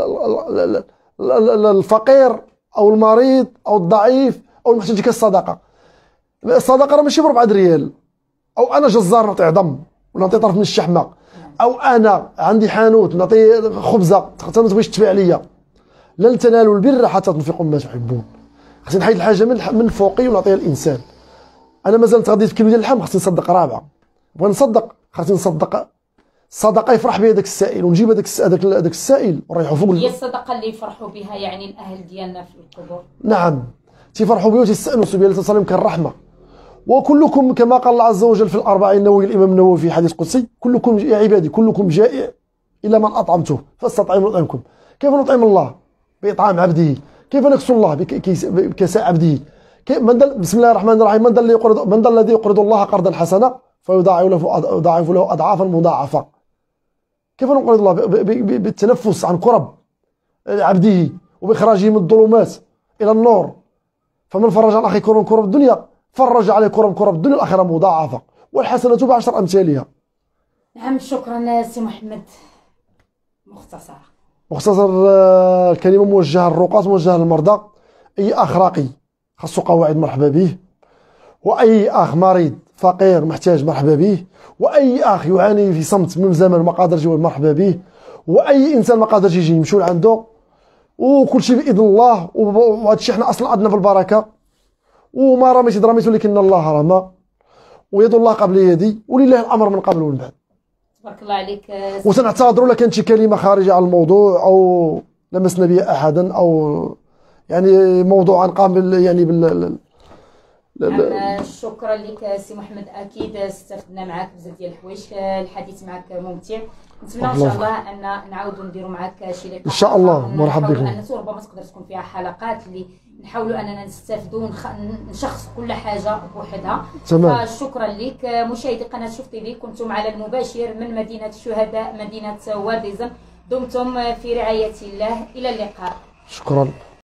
الفقير أو المريض أو الضعيف أو المحتاج كالصدقة. الصدقة راه ماشي بربعة ريال، أو أنا جزار نعطي عظم ولا نعطي طرف من الشحمة، أو أنا عندي حانوت نعطي خبزة حتى ما تبغيش تبيع ليا. لن تنالوا البر حتى تنفقوا مما تحبون. خصني نحيد الحاجة من من فوقي ونعطيها للإنسان. أنا مازال تغديت في كيلو ديال اللحم، خصني نصدق رابعة. بغا نصدق خصني نصدق صدقة يفرح بها داك السائل، ونجيب هذاك هذاك السائل ونريحو فوق. هي الصدقة اللي يفرحوا بها يعني الأهل ديالنا في القبور. نعم، تيفرحوا بها وتستأنسوا بها لتصلهم كالرحمة. وكلكم كما قال الله عز وجل في الأربعين النووي الإمام النووي في حديث قدسي: كلكم يا عبادي كلكم جائع إلا من أطعمته فاستطعموا نطعمكم. كيف نطعم الله؟ بإطعام عبده. كيف نكسو الله؟ بكساء عبده. من دل بسم الله الرحمن الرحيم: من دل يقرض من دل الذي يقرض الله قرضا حسنا فيضاعف له يضاعف له أضعافا مضاعفة. كيف نقرض الله؟ بالتنفس عن كرب عبده وبإخراجه من الظلمات إلى النور. فمن فرج عن أخي كرب كرب الدنيا فرج عليه كرب كرب الدنيا الآخرة مضاعفة، والحسنة بعشر أمثالها. نعم، شكرا سي محمد. مختصر مختصر الكلمة موجهة للرقاة، موجهة للمرضى. أي أخ راقي خاصو قواعد مرحبا به، وأي أخ مريض فقير محتاج مرحبا به، وأي أخ يعاني في صمت من زمن ما قادرش مرحبا به، وأي إنسان ما قادرش يجي يمشيو لعنده، وكل شيء بإذن الله. وهذا الشيء حنا أصلا عندنا في البركة، وما رميت إذ رميت ولكن الله رمى، ويد الله قبل يدي ولله الأمر من قبل ومن بعد. تبارك الله عليك. وسنعتذر لو كانت شي كلمة خارجة عن الموضوع أو لمسنا بها أحدا، أو يعني موضوعا قام بال يعني بال نعم، شكرا لك سي محمد. اكيد استفدنا معك بزاف ديال الحوايج، الحديث معك ممتع. نتمنى ان شاء الله ان نعاودوا نديروا معك شي لقاء ان شاء الله. مرحبا بكم. ان ربما تقدر تكون فيها حلقات اللي نحاولوا اننا نستافدوا ونشخص كل حاجه بوحدها. تمام. فشكرا لك مشاهدي قناه شوف تي في، كنتم على المباشر من مدينه الشهداء مدينه واديزم. دمتم في رعايه الله، الى اللقاء. شكرا.